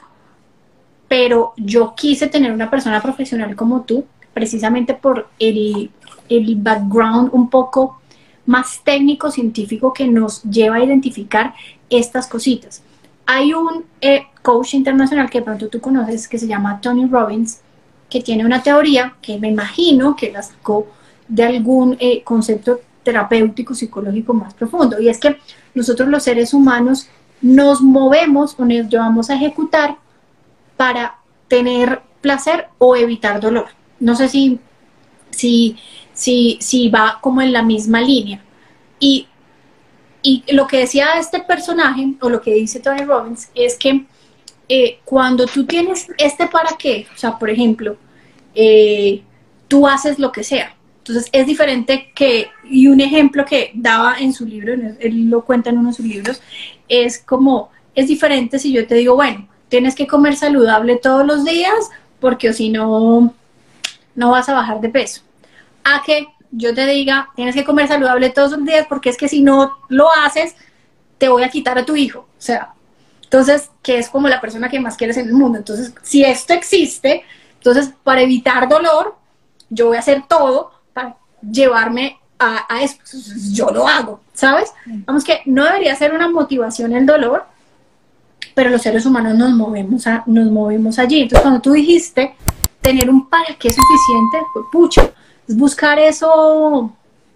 pero yo quise tener una persona profesional como tú, precisamente por el, el background un poco más técnico, científico, que nos lleva a identificar estas cositas. Hay un eh, coach internacional que de pronto tú conoces, que se llama Tony Robbins, que tiene una teoría que me imagino que la sacó de algún eh, concepto terapéutico, psicológico más profundo, y es que nosotros los seres humanos nos movemos o nos llevamos a ejecutar para tener placer o evitar dolor. No sé si, si, si, si va como en la misma línea. Y, y lo que decía este personaje, o lo que dice Tony Robbins, es que eh, cuando tú tienes este para qué, o sea, por ejemplo, eh, tú haces lo que sea. Entonces es diferente que, y un ejemplo que daba en su libro, él lo cuenta en uno de sus libros, es como, es diferente si yo te digo, bueno, tienes que comer saludable todos los días porque o si no, no vas a bajar de peso. A que yo te diga, tienes que comer saludable todos los días porque es que si no lo haces, te voy a quitar a tu hijo. O sea, entonces, que es como la persona que más quieres en el mundo. Entonces, si esto existe, entonces para evitar dolor, yo voy a hacer todo para llevarme a, a eso. Entonces, yo lo hago, ¿sabes? Vamos que no debería ser una motivación el dolor, pero los seres humanos nos movemos, a, nos movemos allí. Entonces, cuando tú dijiste tener un para qué suficiente, pues pucha, es buscar eso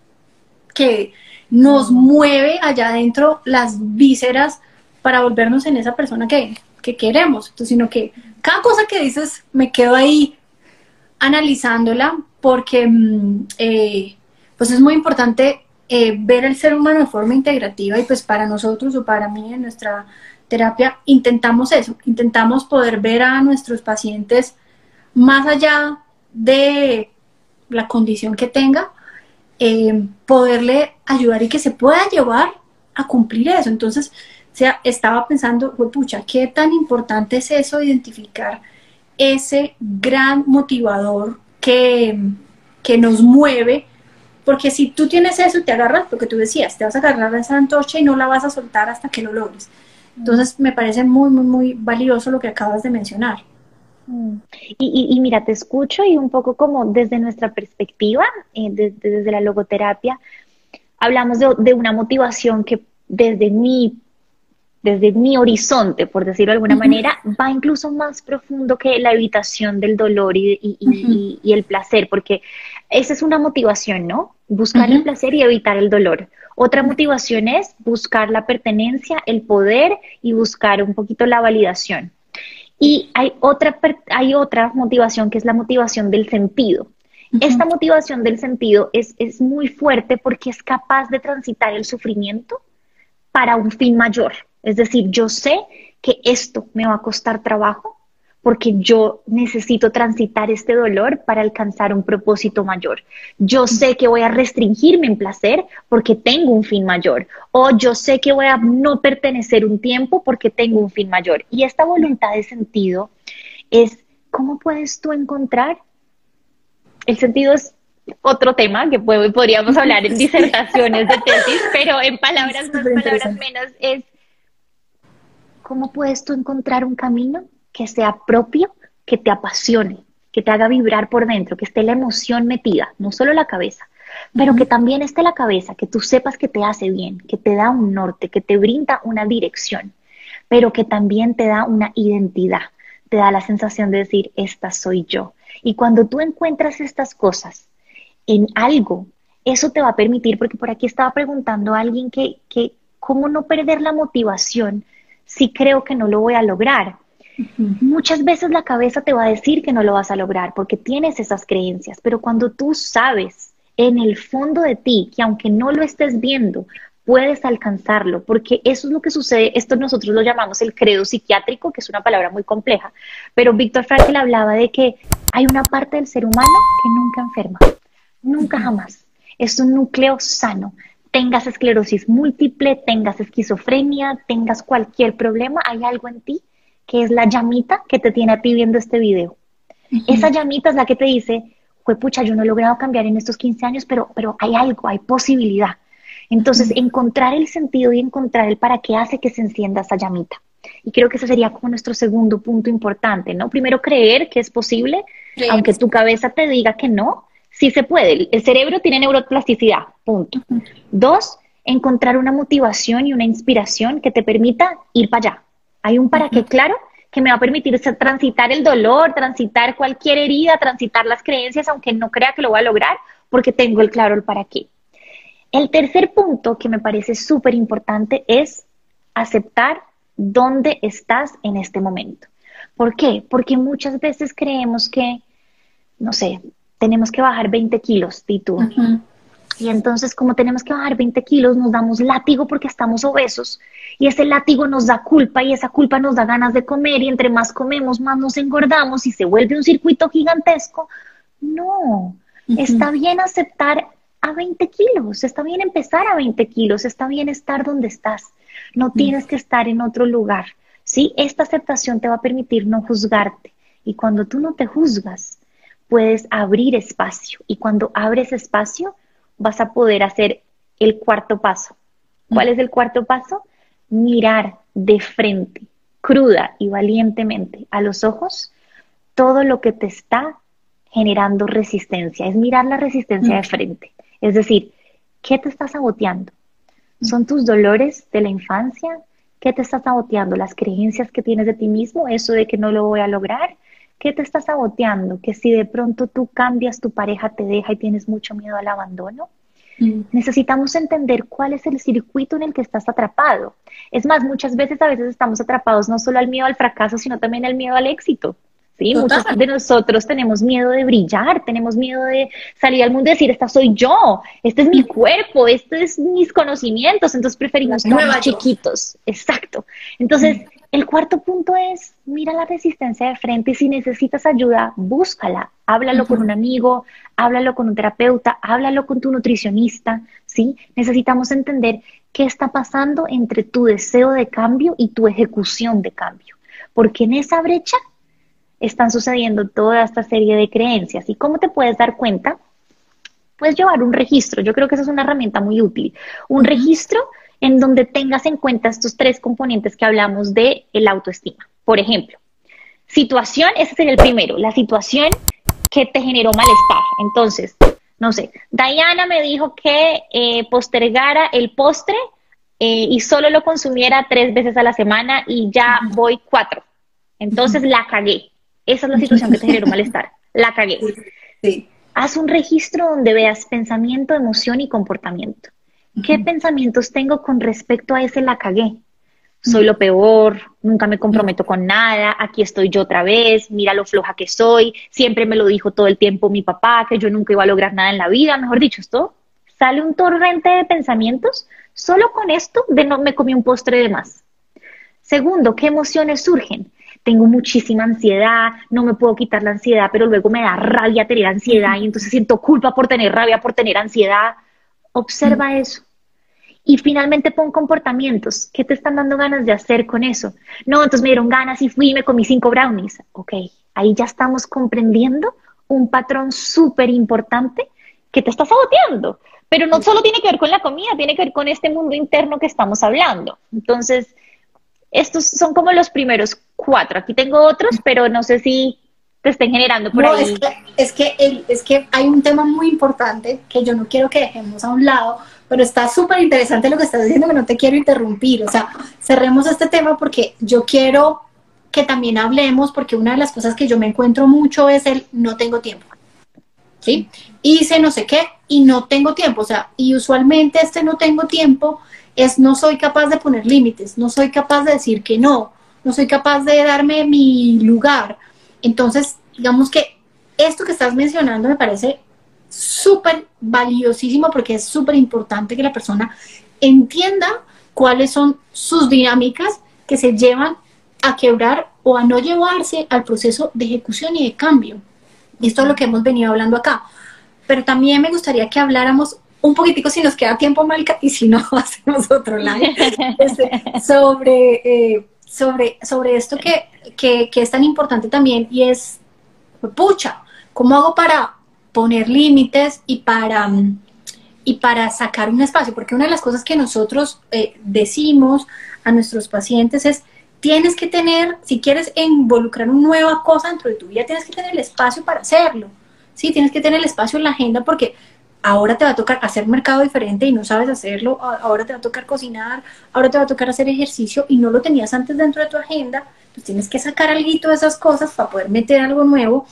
que nos mueve allá adentro las vísceras para volvernos en esa persona que, que queremos. Entonces, sino que cada cosa que dices me quedo ahí analizándola porque eh, pues es muy importante eh, ver el ser humano de forma integrativa y pues para nosotros o para mí en nuestra terapia intentamos eso, intentamos poder ver a nuestros pacientes más allá de la condición que tenga, eh, poderle ayudar y que se pueda llevar a cumplir eso. Entonces, o sea, estaba pensando, pucha, ¿qué tan importante es eso, identificar ese gran motivador que, que nos mueve? Porque si tú tienes eso y te agarras, lo que tú decías, te vas a agarrar a esa antorcha y no la vas a soltar hasta que lo logres. Entonces, me parece muy, muy, muy valioso lo que acabas de mencionar. Y, y, y mira, te escucho y un poco como desde nuestra perspectiva, eh, desde, desde la logoterapia, hablamos de, de una motivación que desde mi, desde mi horizonte, por decirlo de alguna uh-huh. manera, va incluso más profundo que la evitación del dolor y, y, uh-huh. y, y el placer, porque esa es una motivación, ¿no? Buscar uh-huh. el placer y evitar el dolor. Otra motivación es buscar la pertenencia, el poder y buscar un poquito la validación. Y hay otra, hay otra motivación que es la motivación del sentido. Uh-huh. Esta motivación del sentido es, es muy fuerte porque es capaz de transitar el sufrimiento para un fin mayor. Es decir, yo sé que esto me va a costar trabajo porque yo necesito transitar este dolor para alcanzar un propósito mayor. Yo sé que voy a restringirme en placer porque tengo un fin mayor. O yo sé que voy a no pertenecer un tiempo porque tengo un fin mayor. Y esta voluntad de sentido es, ¿cómo puedes tú encontrar? El sentido es otro tema que podríamos hablar en disertaciones de tesis, pero en palabras más, palabras menos, es ¿cómo puedes tú encontrar un camino que sea propio, que te apasione, que te haga vibrar por dentro, que esté la emoción metida, no solo la cabeza, pero uh-huh. que también esté la cabeza, que tú sepas que te hace bien, que te da un norte, que te brinda una dirección, pero que también te da una identidad, te da la sensación de decir, esta soy yo. Y cuando tú encuentras estas cosas en algo, eso te va a permitir, porque por aquí estaba preguntando a alguien que, que cómo no perder la motivación si creo que no lo voy a lograr. Uh-huh. Muchas veces la cabeza te va a decir que no lo vas a lograr porque tienes esas creencias, pero cuando tú sabes en el fondo de ti que aunque no lo estés viendo, puedes alcanzarlo, porque eso es lo que sucede. Esto nosotros lo llamamos el credo psiquiátrico, que es una palabra muy compleja, pero Viktor Frankl hablaba de que hay una parte del ser humano que nunca enferma, nunca jamás. Es un núcleo sano. Tengas esclerosis múltiple, tengas esquizofrenia, tengas cualquier problema, hay algo en ti que es la llamita que te tiene a ti viendo este video. Uh-huh. Esa llamita es la que te dice, juepucha, yo no he logrado cambiar en estos quince años, pero, pero hay algo, hay posibilidad. Entonces, uh-huh. encontrar el sentido y encontrar el para qué hace que se encienda esa llamita. Y creo que ese sería como nuestro segundo punto importante, ¿no? Primero, creer que es posible, sí. aunque tu cabeza te diga que no. Sí se puede, el cerebro tiene neuroplasticidad, punto. Uh-huh. Dos, encontrar una motivación y una inspiración que te permita ir para allá. Hay un para uh-huh. qué claro que me va a permitir transitar el dolor, transitar cualquier herida, transitar las creencias, aunque no crea que lo voy a lograr, porque tengo el claro el para qué. El tercer punto que me parece súper importante es aceptar dónde estás en este momento. ¿Por qué? Porque muchas veces creemos que, no sé, tenemos que bajar veinte kilos, di tú. Uh-huh. Y entonces, como tenemos que bajar veinte kilos, nos damos látigo porque estamos obesos. Y ese látigo nos da culpa y esa culpa nos da ganas de comer. Y entre más comemos, más nos engordamos y se vuelve un circuito gigantesco. No, uh-huh. Está bien aceptar a veinte kilos, está bien empezar a veinte kilos, está bien estar donde estás. No uh-huh. Tienes que estar en otro lugar. ¿Sí? Esta aceptación te va a permitir no juzgarte. Y cuando tú no te juzgas, puedes abrir espacio. Y cuando abres espacio, vas a poder hacer el cuarto paso. ¿Cuál es el cuarto paso? Mirar de frente, cruda y valientemente a los ojos todo lo que te está generando resistencia. Es mirar la resistencia de frente. Es decir, ¿qué te está saboteando? ¿Son tus dolores de la infancia? ¿Qué te está saboteando? ¿Las creencias que tienes de ti mismo? ¿Eso de que no lo voy a lograr? ¿Qué te está saboteando? Que si de pronto tú cambias, tu pareja te deja y tienes mucho miedo al abandono. Mm. Necesitamos entender cuál es el circuito en el que estás atrapado. Es más, muchas veces a veces estamos atrapados no solo al miedo al fracaso, sino también al miedo al éxito. ¿Sí? Muchos de nosotros tenemos miedo de brillar, tenemos miedo de salir al mundo y decir, esta soy yo, este es mi cuerpo, este es mis conocimientos, entonces preferimos quedarnos chiquitos. Exacto. Entonces, mm. el cuarto punto es, mira la resistencia de frente y si necesitas ayuda, búscala. Háblalo uh-huh. con un amigo, háblalo con un terapeuta, háblalo con tu nutricionista, ¿sí? Necesitamos entender qué está pasando entre tu deseo de cambio y tu ejecución de cambio. Porque en esa brecha están sucediendo toda esta serie de creencias. ¿Y cómo te puedes dar cuenta? Puedes llevar un registro. Yo creo que esa es una herramienta muy útil. Un uh-huh. registro en donde tengas en cuenta estos tres componentes que hablamos de el autoestima. Por ejemplo, situación, ese sería el primero, la situación que te generó malestar. Entonces, no sé, Diana me dijo que eh, postergara el postre eh, y solo lo consumiera tres veces a la semana y ya uh-huh. voy cuatro. Entonces, uh-huh. la cagué. Esa es la situación que te generó malestar. La cagué. Sí. Haz un registro donde veas pensamiento, emoción y comportamiento. ¿Qué uh-huh. pensamientos tengo con respecto a ese la cagué? Soy lo peor, nunca me comprometo con nada, aquí estoy yo otra vez, mira lo floja que soy, siempre me lo dijo todo el tiempo mi papá, que yo nunca iba a lograr nada en la vida, mejor dicho, esto sale un torrente de pensamientos solo con esto de no me comí un postre de más. Segundo, ¿qué emociones surgen? Tengo muchísima ansiedad, no me puedo quitar la ansiedad, pero luego me da rabia tener ansiedad y entonces siento culpa por tener rabia, por tener ansiedad. Observa mm. eso. Y finalmente pon comportamientos. ¿Qué te están dando ganas de hacer con eso? No, entonces me dieron ganas y fui y me comí cinco brownies. Ok, ahí ya estamos comprendiendo un patrón súper importante que te está saboteando. Pero no solo tiene que ver con la comida, tiene que ver con este mundo interno que estamos hablando. Entonces, estos son como los primeros cuatro. Aquí tengo otros, pero no sé si te estén generando por no, ahí. Es que, es, que el, es que hay un tema muy importante que yo no quiero que dejemos a un lado, pero está súper interesante lo que estás diciendo, que no te quiero interrumpir. O sea, cerremos este tema porque yo quiero que también hablemos, porque una de las cosas que yo me encuentro mucho es el no tengo tiempo. ¿Sí? Hice no sé qué y no tengo tiempo. O sea, y usualmente este no tengo tiempo es no soy capaz de poner límites, no soy capaz de decir que no, no soy capaz de darme mi lugar. Entonces, digamos que esto que estás mencionando me parece súper valiosísimo porque es súper importante que la persona entienda cuáles son sus dinámicas que se llevan a quebrar o a no llevarse al proceso de ejecución y de cambio. Y esto es lo que hemos venido hablando acá. Pero también me gustaría que habláramos un poquitico, si nos queda tiempo, Malca, y si no, hacemos otro live, este, sobre, eh, sobre, sobre esto que, que, que es tan importante también, y es, pucha, ¿cómo hago para poner límites y para, y para sacar un espacio? Porque una de las cosas que nosotros eh, decimos a nuestros pacientes es, tienes que tener, si quieres involucrar una nueva cosa dentro de tu vida, tienes que tener el espacio para hacerlo, ¿sí? Tienes que tener el espacio en la agenda porque ahora te va a tocar hacer un mercado diferente y no sabes hacerlo, ahora te va a tocar cocinar, ahora te va a tocar hacer ejercicio y no lo tenías antes dentro de tu agenda, pues tienes que sacar algo de esas cosas para poder meter algo nuevo.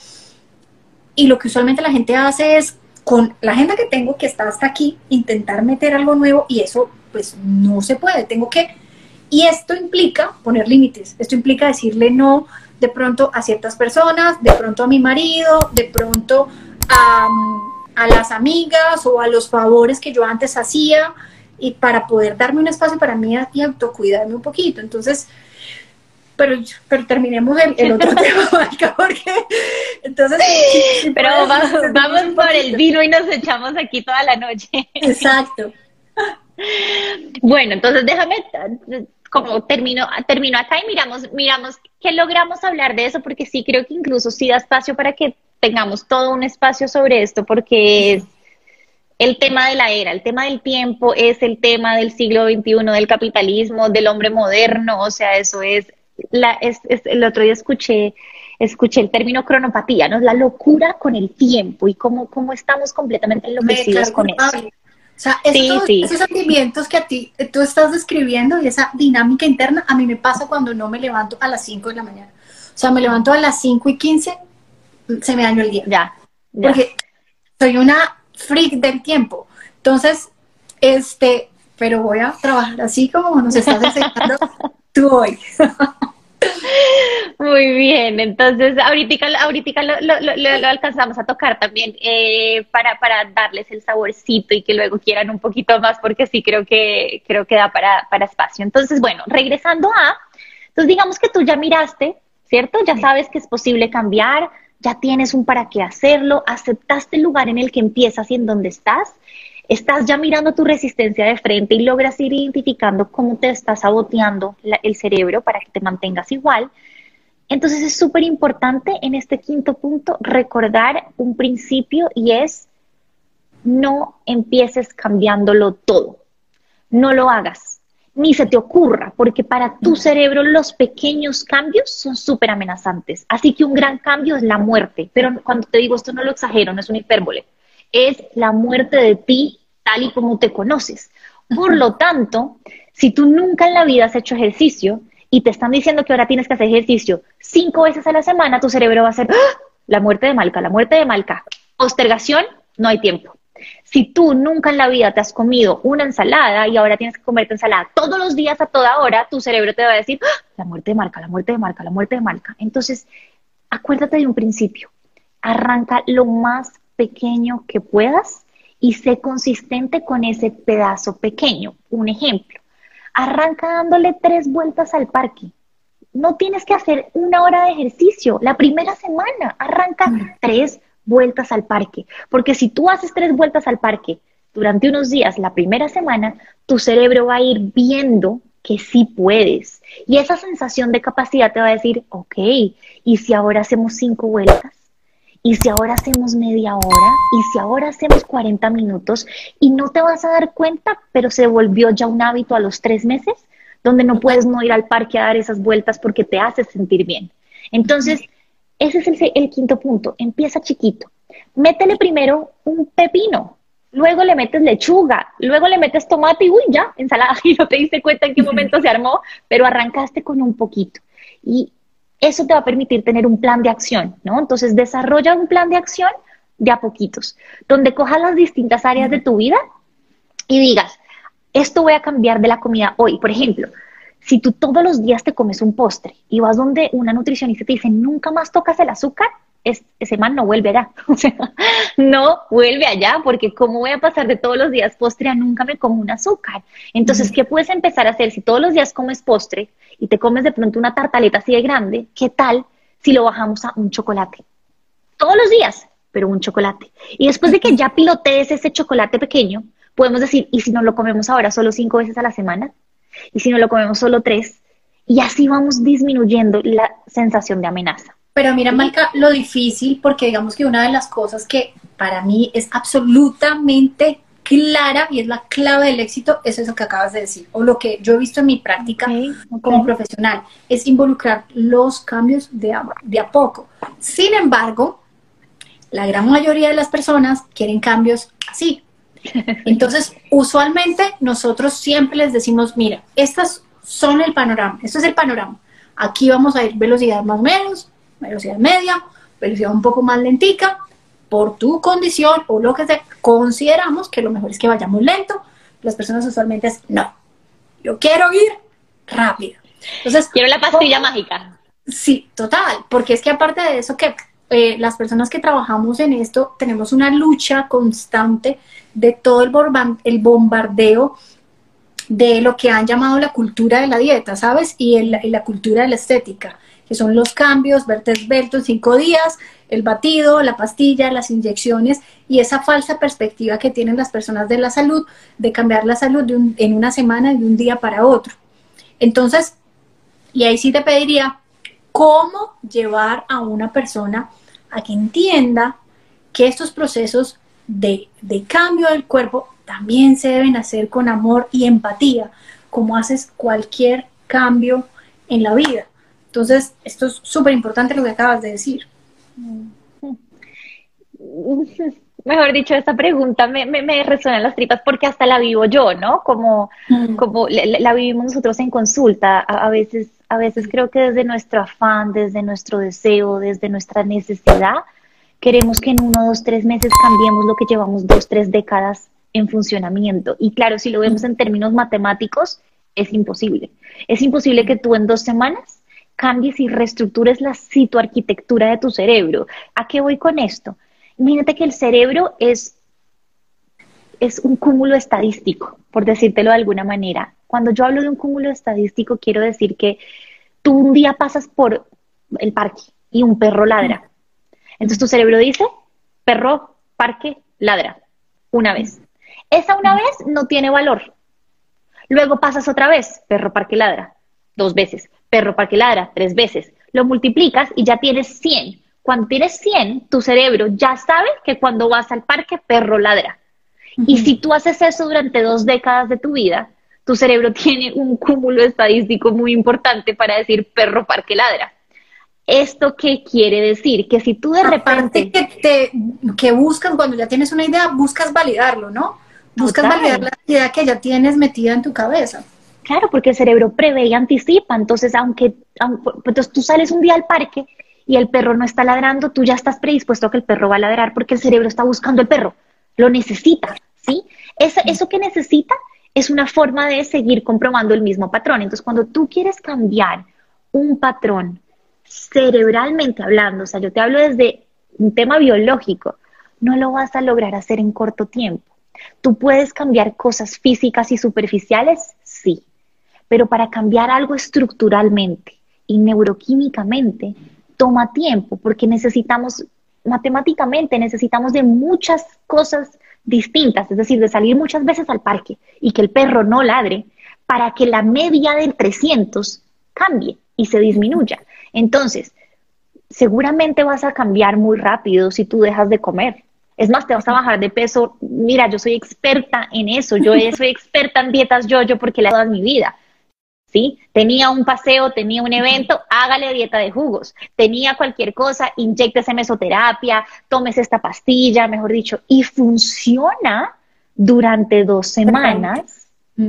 Y lo que usualmente la gente hace es, con la agenda que tengo, que está hasta aquí, intentar meter algo nuevo y eso pues no se puede, tengo que... Y esto implica poner límites, esto implica decirle no de pronto a ciertas personas, de pronto a mi marido, de pronto a... a las amigas o a los favores que yo antes hacía y para poder darme un espacio para mí y autocuidarme un poquito. Entonces, pero, pero terminemos el, el otro tema, Malca, porque entonces... Sí, sí, pero vamos, vamos por el vino y nos echamos aquí toda la noche. Exacto. Bueno, entonces déjame, como termino, termino acá y miramos, miramos qué logramos hablar de eso, porque sí creo que incluso sí da espacio para que tengamos todo un espacio sobre esto, porque es el tema de la era, el tema del tiempo, es el tema del siglo veintiuno, del capitalismo, del hombre moderno, o sea, eso es, la, es, es el otro día escuché, escuché el término cronopatía, ¿no? La locura con el tiempo y cómo, cómo estamos completamente enloquecidos con eso. O sea, estos, sí, sí. esos sentimientos que a ti tú estás describiendo y esa dinámica interna, a mí me pasa cuando no me levanto a las cinco de la mañana. O sea, me levanto a las cinco y quince, se me dañó el día. Ya, ya. Porque soy una freak del tiempo. Entonces, este, pero voy a trabajar así como nos estás enseñando tú hoy. Muy bien, entonces ahorita, ahorita lo, lo, lo, lo alcanzamos a tocar también eh, para, para darles el saborcito y que luego quieran un poquito más, porque sí creo que, creo que da para, para espacio. Entonces, bueno, regresando a, entonces digamos que tú ya miraste, ¿cierto? Ya sabes que es posible cambiar, ya tienes un para qué hacerlo, aceptaste el lugar en el que empiezas y en donde estás, estás ya mirando tu resistencia de frente y logras ir identificando cómo te está saboteando la, el cerebro para que te mantengas igual. Entonces es súper importante en este quinto punto recordar un principio y es no empieces cambiándolo todo. No lo hagas, ni se te ocurra, porque para tu cerebro los pequeños cambios son súper amenazantes. Así que un gran cambio es la muerte. Pero cuando te digo esto no lo exagero, no es una hipérbole. Es la muerte de ti tal y como te conoces. Por lo tanto, si tú nunca en la vida has hecho ejercicio y te están diciendo que ahora tienes que hacer ejercicio cinco veces a la semana, tu cerebro va a hacer ¡ah! La muerte de Malca, la muerte de Malca. Postergación, no hay tiempo. Si tú nunca en la vida te has comido una ensalada y ahora tienes que comerte ensalada todos los días a toda hora, tu cerebro te va a decir ¡ah! La muerte de Malca, la muerte de Malca, la muerte de Malca. Entonces, acuérdate de un principio. Arranca lo más pequeño que puedas y sé consistente con ese pedazo pequeño. Un ejemplo, arranca dándole tres vueltas al parque. No tienes que hacer una hora de ejercicio. La primera semana, arranca mm. tres vueltas al parque. Porque si tú haces tres vueltas al parque durante unos días, la primera semana, tu cerebro va a ir viendo que sí puedes. Y esa sensación de capacidad te va a decir, ok, ¿y si ahora hacemos cinco vueltas? ¿Y si ahora hacemos media hora? ¿Y si ahora hacemos cuarenta minutos? Y no te vas a dar cuenta, pero se volvió ya un hábito a los tres meses, donde no puedes no ir al parque a dar esas vueltas porque te hace sentir bien. Entonces, ese es el, el quinto punto. Empieza chiquito. Métele primero un pepino, luego le metes lechuga, luego le metes tomate y uy, ya, ensalada. Y no te diste cuenta en qué momento se armó, pero arrancaste con un poquito. Y eso te va a permitir tener un plan de acción, ¿no? Entonces, desarrolla un plan de acción de a poquitos, donde cojas las distintas áreas de tu vida y digas, esto voy a cambiar de la comida hoy. Por ejemplo, si tú todos los días te comes un postre y vas donde una nutricionista te dice, nunca más tocas el azúcar, es, ese man no vuelve allá. O sea, no vuelve allá, porque ¿cómo voy a pasar de todos los días postre a nunca me como un azúcar? Entonces, ¿qué puedes empezar a hacer si todos los días comes postre y te comes de pronto una tartaleta así de grande? ¿Qué tal si lo bajamos a un chocolate? Todos los días, pero un chocolate. Y después de que ya pilotees ese chocolate pequeño, podemos decir, ¿y si no lo comemos ahora solo cinco veces a la semana? ¿Y si no lo comemos solo tres? Y así vamos disminuyendo la sensación de amenaza. Pero mira, Malca, lo difícil, porque digamos que una de las cosas que para mí es absolutamente clara y es la clave del éxito, es eso que acabas de decir, o lo que yo he visto en mi práctica okay, okay. como profesional, es involucrar los cambios de a, de a poco. Sin embargo, la gran mayoría de las personas quieren cambios así. Entonces, usualmente nosotros siempre les decimos, mira, estas son el panorama, esto es el panorama. Aquí vamos a ir velocidad más o menos, velocidad media, velocidad un poco más lentica, por tu condición o lo que sea, consideramos que lo mejor es que vayamos lento. Las personas usualmente es, no, yo quiero ir rápido. Entonces, quiero la pastilla ¿cómo? Mágica. Sí, total, porque es que aparte de eso, ¿qué? eh, las personas que trabajamos en esto tenemos una lucha constante de todo el, el bombardeo de lo que han llamado la cultura de la dieta, ¿sabes? Y, el, y la cultura de la estética, que son los cambios, verte esbelto en cinco días, el batido, la pastilla, las inyecciones y esa falsa perspectiva que tienen las personas de la salud, de cambiar la salud de un, en una semana de un día para otro. Entonces, y ahí sí te pediría, ¿cómo llevar a una persona a que entienda que estos procesos de, de cambio del cuerpo también se deben hacer con amor y empatía, como haces cualquier cambio en la vida? Entonces, esto es súper importante lo que acabas de decir. Mejor dicho, esta pregunta me, me, me resuena en las tripas porque hasta la vivo yo, ¿no? Como, mm. como la, la vivimos nosotros en consulta. A, a veces, a veces creo que desde nuestro afán, desde nuestro deseo, desde nuestra necesidad, queremos que en uno, dos, tres meses cambiemos lo que llevamos dos, tres décadas en funcionamiento. Y claro, si lo vemos en términos matemáticos, es imposible. Es imposible que tú en dos semanas cambies y reestructures la citoarquitectura de tu cerebro. ¿A qué voy con esto? Imagínate que el cerebro es, es un cúmulo estadístico, por decírtelo de alguna manera. Cuando yo hablo de un cúmulo estadístico, quiero decir que tú un día pasas por el parque y un perro ladra. Entonces tu cerebro dice, perro, parque, ladra, una vez. Esa una vez no tiene valor. Luego pasas otra vez, perro, parque, ladra, dos veces. Perro, parque, ladra, tres veces. Lo multiplicas y ya tienes cien. Cuando tienes cien, tu cerebro ya sabe que cuando vas al parque, perro ladra. Uh-huh. Y si tú haces eso durante dos décadas de tu vida, tu cerebro tiene un cúmulo estadístico muy importante para decir perro, parque, ladra. ¿Esto qué quiere decir? Que si tú de repente... Aparte que, te, que buscan, cuando ya tienes una idea, buscas validarlo, ¿no? Buscas Total. validar la idea que ya tienes metida en tu cabeza. Claro, porque el cerebro prevé y anticipa. Entonces, aunque, aunque entonces tú sales un día al parque y el perro no está ladrando, tú ya estás predispuesto a que el perro va a ladrar porque el cerebro está buscando el perro, lo necesita, ¿sí? Eso, eso que necesita es una forma de seguir comprobando el mismo patrón. Entonces, cuando tú quieres cambiar un patrón cerebralmente hablando, o sea, yo te hablo desde un tema biológico, no lo vas a lograr hacer en corto tiempo. ¿Tú puedes cambiar cosas físicas y superficiales? Sí, pero para cambiar algo estructuralmente y neuroquímicamente, toma tiempo, porque necesitamos, matemáticamente, necesitamos de muchas cosas distintas, es decir, de salir muchas veces al parque y que el perro no ladre, para que la media del trescientos cambie y se disminuya. Entonces, seguramente vas a cambiar muy rápido si tú dejas de comer. Es más, te vas a bajar de peso. Mira, yo soy experta en eso, yo soy experta en dietas yo-yo porque la he dado toda mi vida. ¿Sí? Tenía un paseo, tenía un evento, hágale dieta de jugos. Tenía cualquier cosa, inyéctese mesoterapia, tómese esta pastilla, mejor dicho, y funciona durante dos semanas.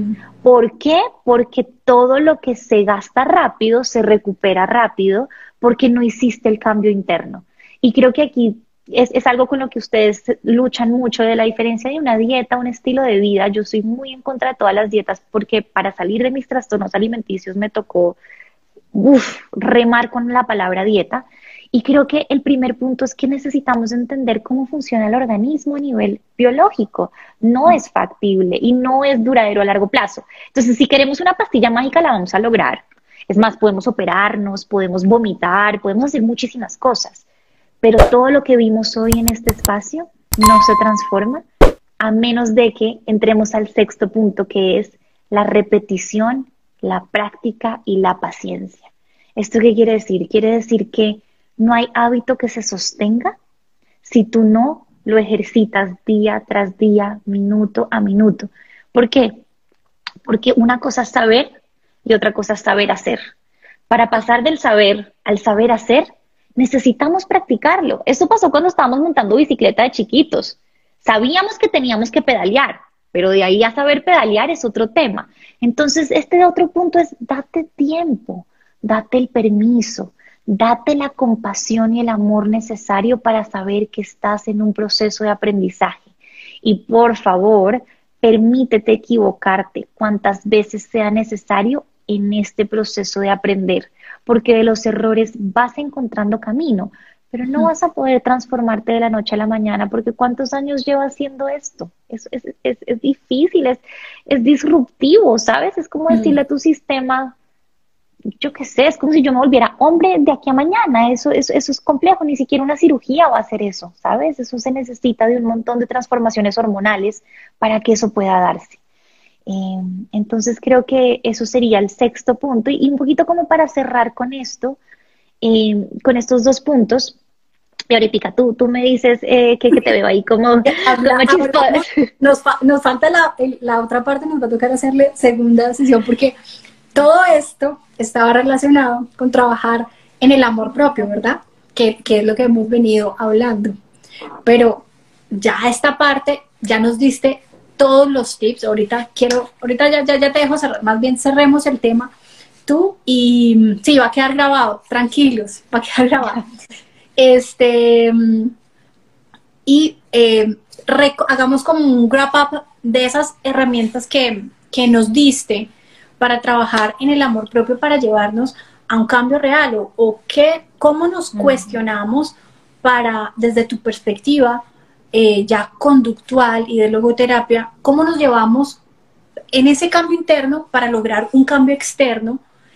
¿Por qué? Porque todo lo que se gasta rápido se recupera rápido porque no hiciste el cambio interno. Y creo que aquí es, es algo con lo que ustedes luchan mucho, de la diferencia de una dieta, un estilo de vida. Yo soy muy en contra de todas las dietas porque para salir de mis trastornos alimenticios me tocó uf, remar con la palabra dieta. Y creo que el primer punto es que necesitamos entender cómo funciona el organismo a nivel biológico. No es factible y no es duradero a largo plazo. Entonces, si queremos una pastilla mágica, la vamos a lograr. Es más, podemos operarnos, podemos vomitar, podemos hacer muchísimas cosas. Pero todo lo que vimos hoy en este espacio no se transforma a menos de que entremos al sexto punto, que es la repetición, la práctica y la paciencia. ¿Esto qué quiere decir? Quiere decir que no hay hábito que se sostenga si tú no lo ejercitas día tras día, minuto a minuto. ¿Por qué? Porque una cosa es saber y otra cosa es saber hacer. Para pasar del saber al saber hacer, necesitamos practicarlo. Eso pasó cuando estábamos montando bicicleta de chiquitos. Sabíamos que teníamos que pedalear, pero de ahí a saber pedalear es otro tema. Entonces, este otro punto es date tiempo, date el permiso, date la compasión y el amor necesario para saber que estás en un proceso de aprendizaje. Y por favor, permítete equivocarte cuantas veces sea necesario en este proceso de aprender, porque de los errores vas encontrando camino, pero no vas a poder transformarte de la noche a la mañana, porque ¿cuántos años llevas haciendo esto? Es, es, es, es difícil, es, es disruptivo, ¿sabes? Es como decirle a tu sistema, yo qué sé, es como si yo me volviera hombre de aquí a mañana, eso, eso, eso es complejo, ni siquiera una cirugía va a hacer eso, ¿sabes? Eso se necesita de un montón de transformaciones hormonales para que eso pueda darse. Eh, entonces creo que eso sería el sexto punto, y, y un poquito como para cerrar con esto, eh, con estos dos puntos. Y ahorita tú, tú me dices eh, que, que te veo ahí como, Habla, como chispa. nos, nos, fa, nos falta la, el, la otra parte, nos va a tocar hacerle segunda sesión, porque todo esto estaba relacionado con trabajar en el amor propio, ¿verdad? Que, que es lo que hemos venido hablando. Pero ya esta parte, ya nos diste todos los tips. Ahorita quiero, ahorita ya, ya, ya te dejo cerrar, más bien cerremos el tema tú y sí, va a quedar grabado, tranquilos, va a quedar grabado. Este, y eh, hagamos como un wrap up de esas herramientas que, que nos diste para trabajar en el amor propio, para llevarnos a un cambio real, o, o qué, cómo nos uh-huh. cuestionamos para, desde tu perspectiva eh, ya conductual y de logoterapia, cómo nos llevamos en ese cambio interno para lograr un cambio externo,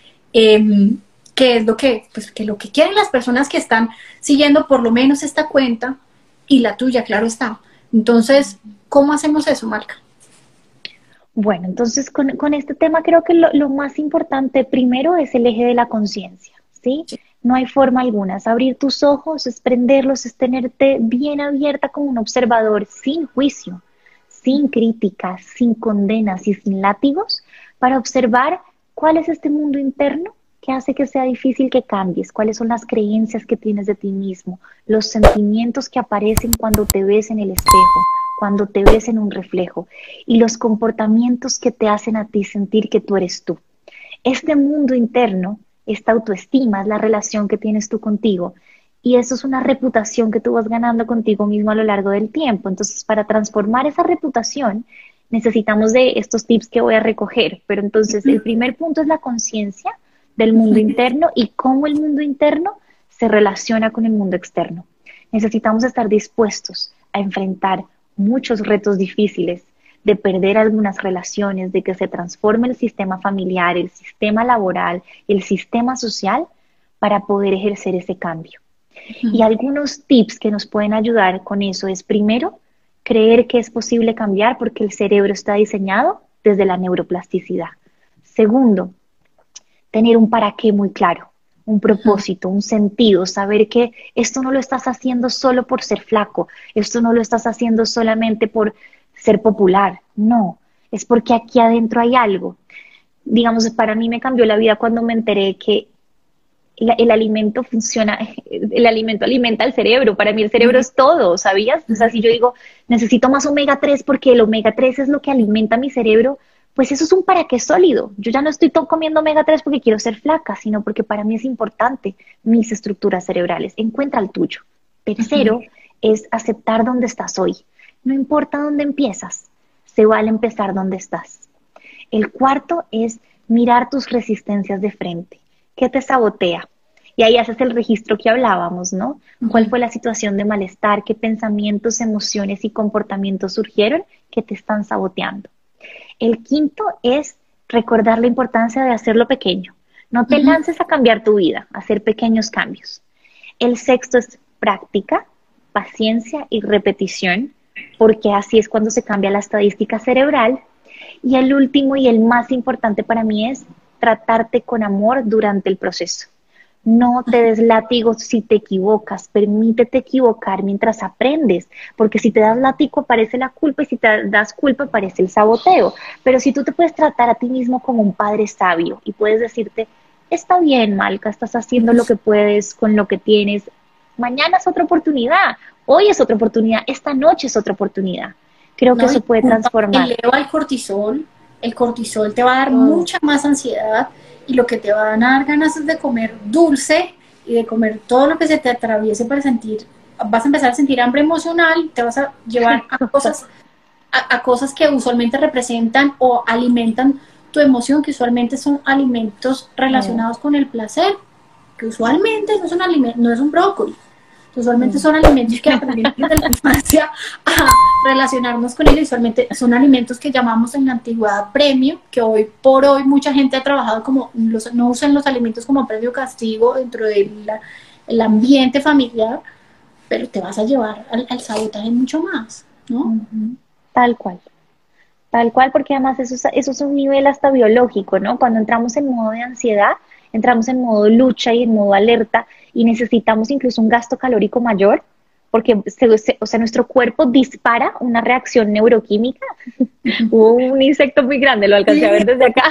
eh, que es lo que, pues, que lo que quieren las personas que están siguiendo por lo menos esta cuenta, y la tuya, claro está. Entonces, ¿cómo hacemos eso, Malca? Bueno, entonces con, con este tema creo que lo, lo más importante primero es el eje de la conciencia, ¿sí? ¿sí? No hay forma alguna, es abrir tus ojos, es prenderlos, es tenerte bien abierta como un observador, sin juicio, sin críticas, sin condenas y sin látigos, para observar cuál es este mundo interno que hace que sea difícil que cambies, cuáles son las creencias que tienes de ti mismo, los sentimientos que aparecen cuando te ves en el espejo, cuando te ves en un reflejo, y los comportamientos que te hacen a ti sentir que tú eres tú. Este mundo interno, esta autoestima, es la relación que tienes tú contigo, y eso es una reputación que tú vas ganando contigo mismo a lo largo del tiempo. Entonces, para transformar esa reputación, necesitamos de estos tips que voy a recoger. Pero entonces, el primer punto es la conciencia del mundo interno y cómo el mundo interno se relaciona con el mundo externo. Necesitamos estar dispuestos a enfrentar muchos retos difíciles, de perder algunas relaciones, de que se transforme el sistema familiar, el sistema laboral, el sistema social, para poder ejercer ese cambio. Uh-huh. Y algunos tips que nos pueden ayudar con eso es, primero, creer que es posible cambiar porque el cerebro está diseñado desde la neuroplasticidad. Segundo, tener un para qué muy claro, un propósito, un sentido, saber que esto no lo estás haciendo solo por ser flaco, esto no lo estás haciendo solamente por ser popular, no, es porque aquí adentro hay algo. Digamos, para mí me cambió la vida cuando me enteré que el, el alimento funciona, el alimento alimenta al cerebro, para mí el cerebro es todo, ¿sabías? O sea, si yo digo, necesito más omega tres porque el omega tres es lo que alimenta mi cerebro, pues eso es un para qué sólido. Yo ya no estoy comiendo omega tres porque quiero ser flaca, sino porque para mí es importante mis estructuras cerebrales. Encuentra el tuyo. Tercero, uh-huh. es aceptar dónde estás hoy. No importa dónde empiezas, se vale empezar donde estás. El cuarto es mirar tus resistencias de frente. ¿Qué te sabotea? Y ahí haces el registro que hablábamos, ¿no? Uh-huh. ¿Cuál fue la situación de malestar? ¿Qué pensamientos, emociones y comportamientos surgieron que te están saboteando? El quinto es recordar la importancia de hacerlo pequeño. No te uh-huh. lances a cambiar tu vida, a hacer pequeños cambios. El sexto es práctica, paciencia y repetición, porque así es cuando se cambia la estadística cerebral. Y el último y el más importante para mí es tratarte con amor durante el proceso. No te des látigo si te equivocas, permítete equivocar mientras aprendes, porque si te das látigo aparece la culpa y si te das culpa aparece el saboteo. Pero si tú te puedes tratar a ti mismo como un padre sabio y puedes decirte, está bien, Malca, estás haciendo lo que puedes con lo que tienes, mañana es otra oportunidad, hoy es otra oportunidad, esta noche es otra oportunidad. Creo que no, eso puede transformar. Eleva el cortisol, el cortisol te va a dar oh. mucha más ansiedad, y lo que te van a dar ganas es de comer dulce y de comer todo lo que se te atraviese para sentir, vas a empezar a sentir hambre emocional, te vas a llevar a cosas, a, a cosas que usualmente representan o alimentan tu emoción, que usualmente son alimentos relacionados oh. con el placer, que usualmente no es un alimento, no es un brócoli. Usualmente son alimentos que aprendimos desde la infancia a relacionarnos con ellos. Usualmente son alimentos que llamamos en la antigüedad premio, que hoy por hoy mucha gente ha trabajado como, los, no usan los alimentos como premio castigo dentro del ambiente familiar, pero te vas a llevar al, al sabotaje mucho más, ¿no? Uh-huh. Tal cual. Tal cual, porque además eso es, eso es un nivel hasta biológico, ¿no? Cuando entramos en modo de ansiedad, entramos en modo lucha y en modo alerta y necesitamos incluso un gasto calórico mayor, porque se, se, o sea, nuestro cuerpo dispara una reacción neuroquímica. Hubo un insecto muy grande, lo alcancé a ver desde acá.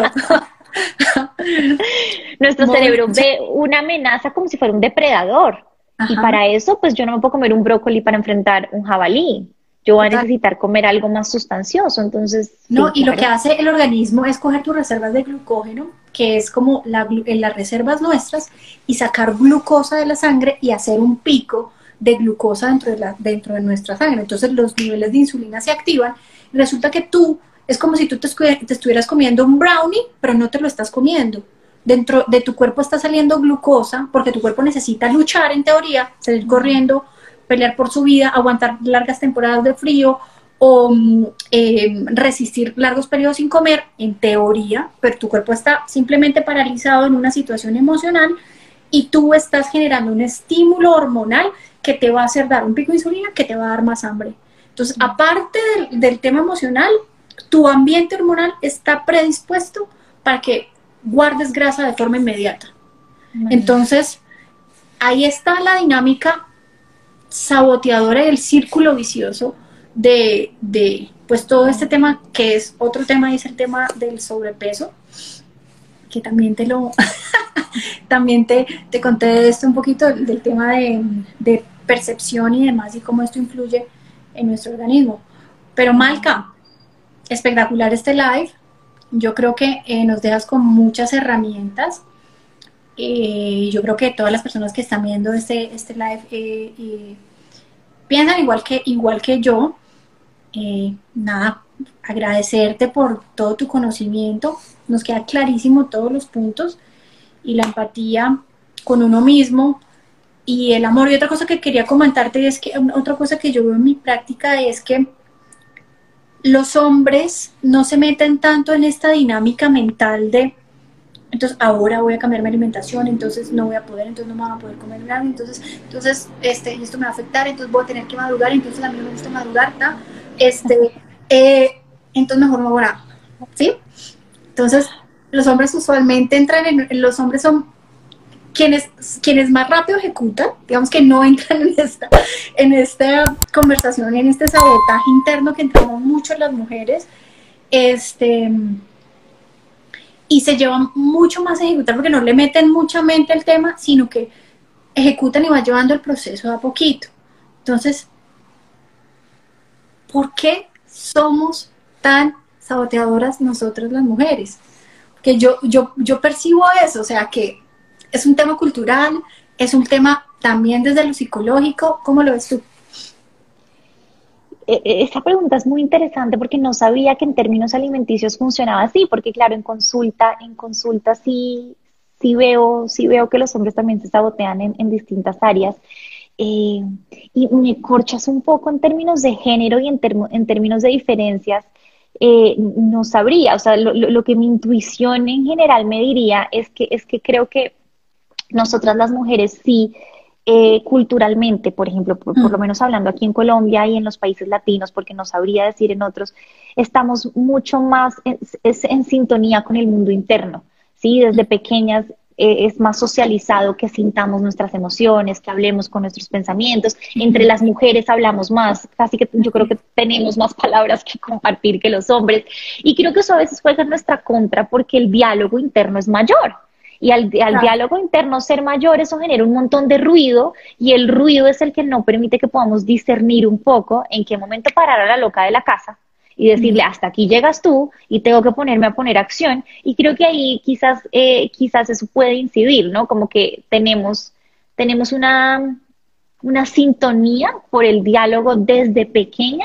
Nuestro Muy cerebro mucho. ve una amenaza como si fuera un depredador. Ajá. Y para eso, pues yo no me puedo comer un brócoli para enfrentar un jabalí. Yo voy a necesitar comer algo más sustancioso, entonces... No, sí, y claro. Lo que hace el organismo es coger tus reservas de glucógeno, que es como la, las reservas nuestras, y sacar glucosa de la sangre y hacer un pico de glucosa dentro de, la, dentro de nuestra sangre. Entonces los niveles de insulina se activan, y resulta que tú, es como si tú te, te estuvieras comiendo un brownie, pero no te lo estás comiendo. Dentro de tu cuerpo está saliendo glucosa, porque tu cuerpo necesita luchar, en teoría, salir corriendo, pelear por su vida, aguantar largas temporadas de frío o eh, resistir largos periodos sin comer, en teoría, pero tu cuerpo está simplemente paralizado en una situación emocional y tú estás generando un estímulo hormonal que te va a hacer dar un pico de insulina que te va a dar más hambre. Entonces, aparte del, del tema emocional, tu ambiente hormonal está predispuesto para que guardes grasa de forma inmediata. Vale. Entonces, ahí está la dinámica saboteadora y el círculo vicioso de, de pues todo este tema, que es otro tema, y es el tema del sobrepeso, que también te lo también te, te conté de esto un poquito, del tema de, de percepción y demás, y cómo esto influye en nuestro organismo. Pero Malca, espectacular este live. Yo creo que eh, nos dejas con muchas herramientas. Eh, yo creo que todas las personas que están viendo este, este live eh, eh, piensan igual que, igual que yo. Eh, nada, agradecerte por todo tu conocimiento. Nos queda clarísimo todos los puntos, y la empatía con uno mismo y el amor. Y otra cosa que quería comentarte es que otra cosa que yo veo en mi práctica es que los hombres no se meten tanto en esta dinámica mental de entonces ahora voy a cambiar mi alimentación, entonces no voy a poder, entonces no me van a poder comer nada, entonces, entonces este, esto me va a afectar, entonces voy a tener que madrugar, entonces a mí no me gusta madrugar, ¿tá? este, eh, entonces mejor no hago nada, ¿sí? Entonces los hombres usualmente entran en, los hombres son quienes, quienes más rápido ejecutan, digamos que no entran en esta, en esta conversación, en este sabotaje interno que entramos mucho las mujeres, este... y se llevan mucho más a ejecutar porque no le meten mucha mente al tema, sino que ejecutan y van llevando el proceso de a poquito. Entonces, ¿por qué somos tan saboteadoras nosotras las mujeres? Que yo, yo, yo percibo eso, o sea que es un tema cultural, es un tema también desde lo psicológico. ¿Cómo lo ves tú? Esta pregunta es muy interesante porque no sabía que en términos alimenticios funcionaba así, porque claro, en consulta, en consulta sí, sí veo, sí veo que los hombres también se sabotean en, en distintas áreas. Eh, y me corchas un poco en términos de género y en, termo, en términos de diferencias. Eh, no sabría, o sea, lo, lo, lo que mi intuición en general me diría es que, es que creo que nosotras las mujeres sí, Eh, culturalmente, por ejemplo, por, por lo menos hablando aquí en Colombia y en los países latinos, porque no sabría decir en otros, estamos mucho más en, es, en sintonía con el mundo interno, ¿sí? Desde pequeñas eh, es más socializado que sintamos nuestras emociones, que hablemos con nuestros pensamientos. Entre las mujeres hablamos más, casi que yo creo que tenemos más palabras que compartir que los hombres, y creo que eso a veces juega en nuestra contra porque el diálogo interno es mayor. Y al, al claro. diálogo interno ser mayor, eso genera un montón de ruido, y el ruido es el que no permite que podamos discernir un poco en qué momento parar a la loca de la casa y decirle, hasta aquí llegas tú y tengo que ponerme a poner acción. Y creo que ahí quizás, eh, quizás eso puede incidir, ¿no? Como que tenemos, tenemos una, una sintonía por el diálogo desde pequeñas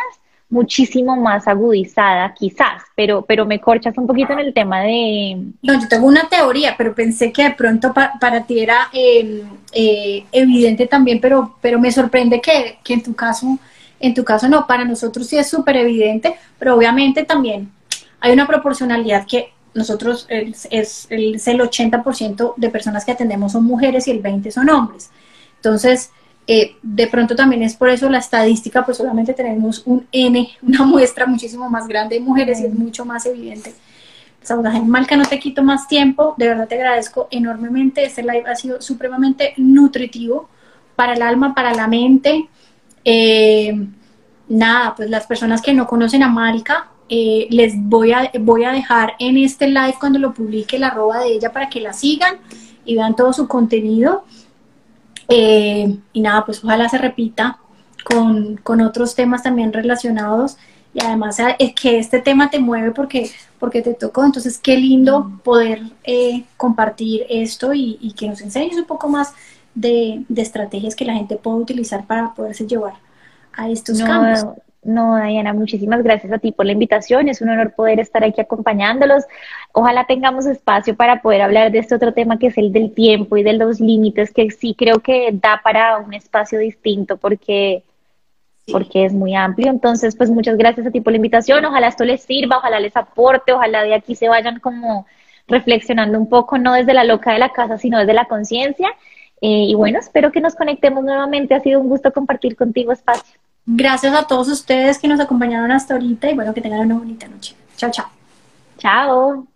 muchísimo más agudizada, quizás, pero, pero me corchas un poquito en el tema de... No, yo tengo una teoría, pero pensé que de pronto pa- para ti era eh, eh, evidente también, pero, pero me sorprende que, que en tu caso, en tu caso no, para nosotros sí es súper evidente, pero obviamente también hay una proporcionalidad que nosotros es, es, es el ochenta por ciento de personas que atendemos son mujeres y el veinte por ciento son hombres. Entonces, eh, de pronto también es por eso la estadística, pues solamente tenemos un N, una muestra muchísimo más grande de mujeres y es mucho más evidente. Saudaje Malca, no te quito más tiempo, de verdad te agradezco enormemente, este live ha sido supremamente nutritivo para el alma, para la mente. Eh, nada, pues las personas que no conocen a Malca, eh, les voy a, voy a dejar en este live cuando lo publique la arroba de ella para que la sigan y vean todo su contenido. Eh, y nada, pues ojalá se repita con, con otros temas también relacionados y además es que este tema te mueve porque, porque te tocó, entonces qué lindo poder eh, compartir esto y, y que nos enseñes un poco más de, de estrategias que la gente puede utilizar para poderse llevar a estos cambios. No, no, Diana, muchísimas gracias a ti por la invitación. Es un honor poder estar aquí acompañándolos. Ojalá tengamos espacio para poder hablar de este otro tema que es el del tiempo y de los límites, que sí creo que da para un espacio distinto porque, Sí. porque es muy amplio. Entonces, pues muchas gracias a ti por la invitación. Ojalá esto les sirva, ojalá les aporte, ojalá de aquí se vayan como reflexionando un poco, no desde la loca de la casa, sino desde la conciencia. Eh, y bueno, espero que nos conectemos nuevamente. Ha sido un gusto compartir contigo espacio. Gracias a todos ustedes que nos acompañaron hasta ahorita y bueno, que tengan una bonita noche. Chao, chao. Chao.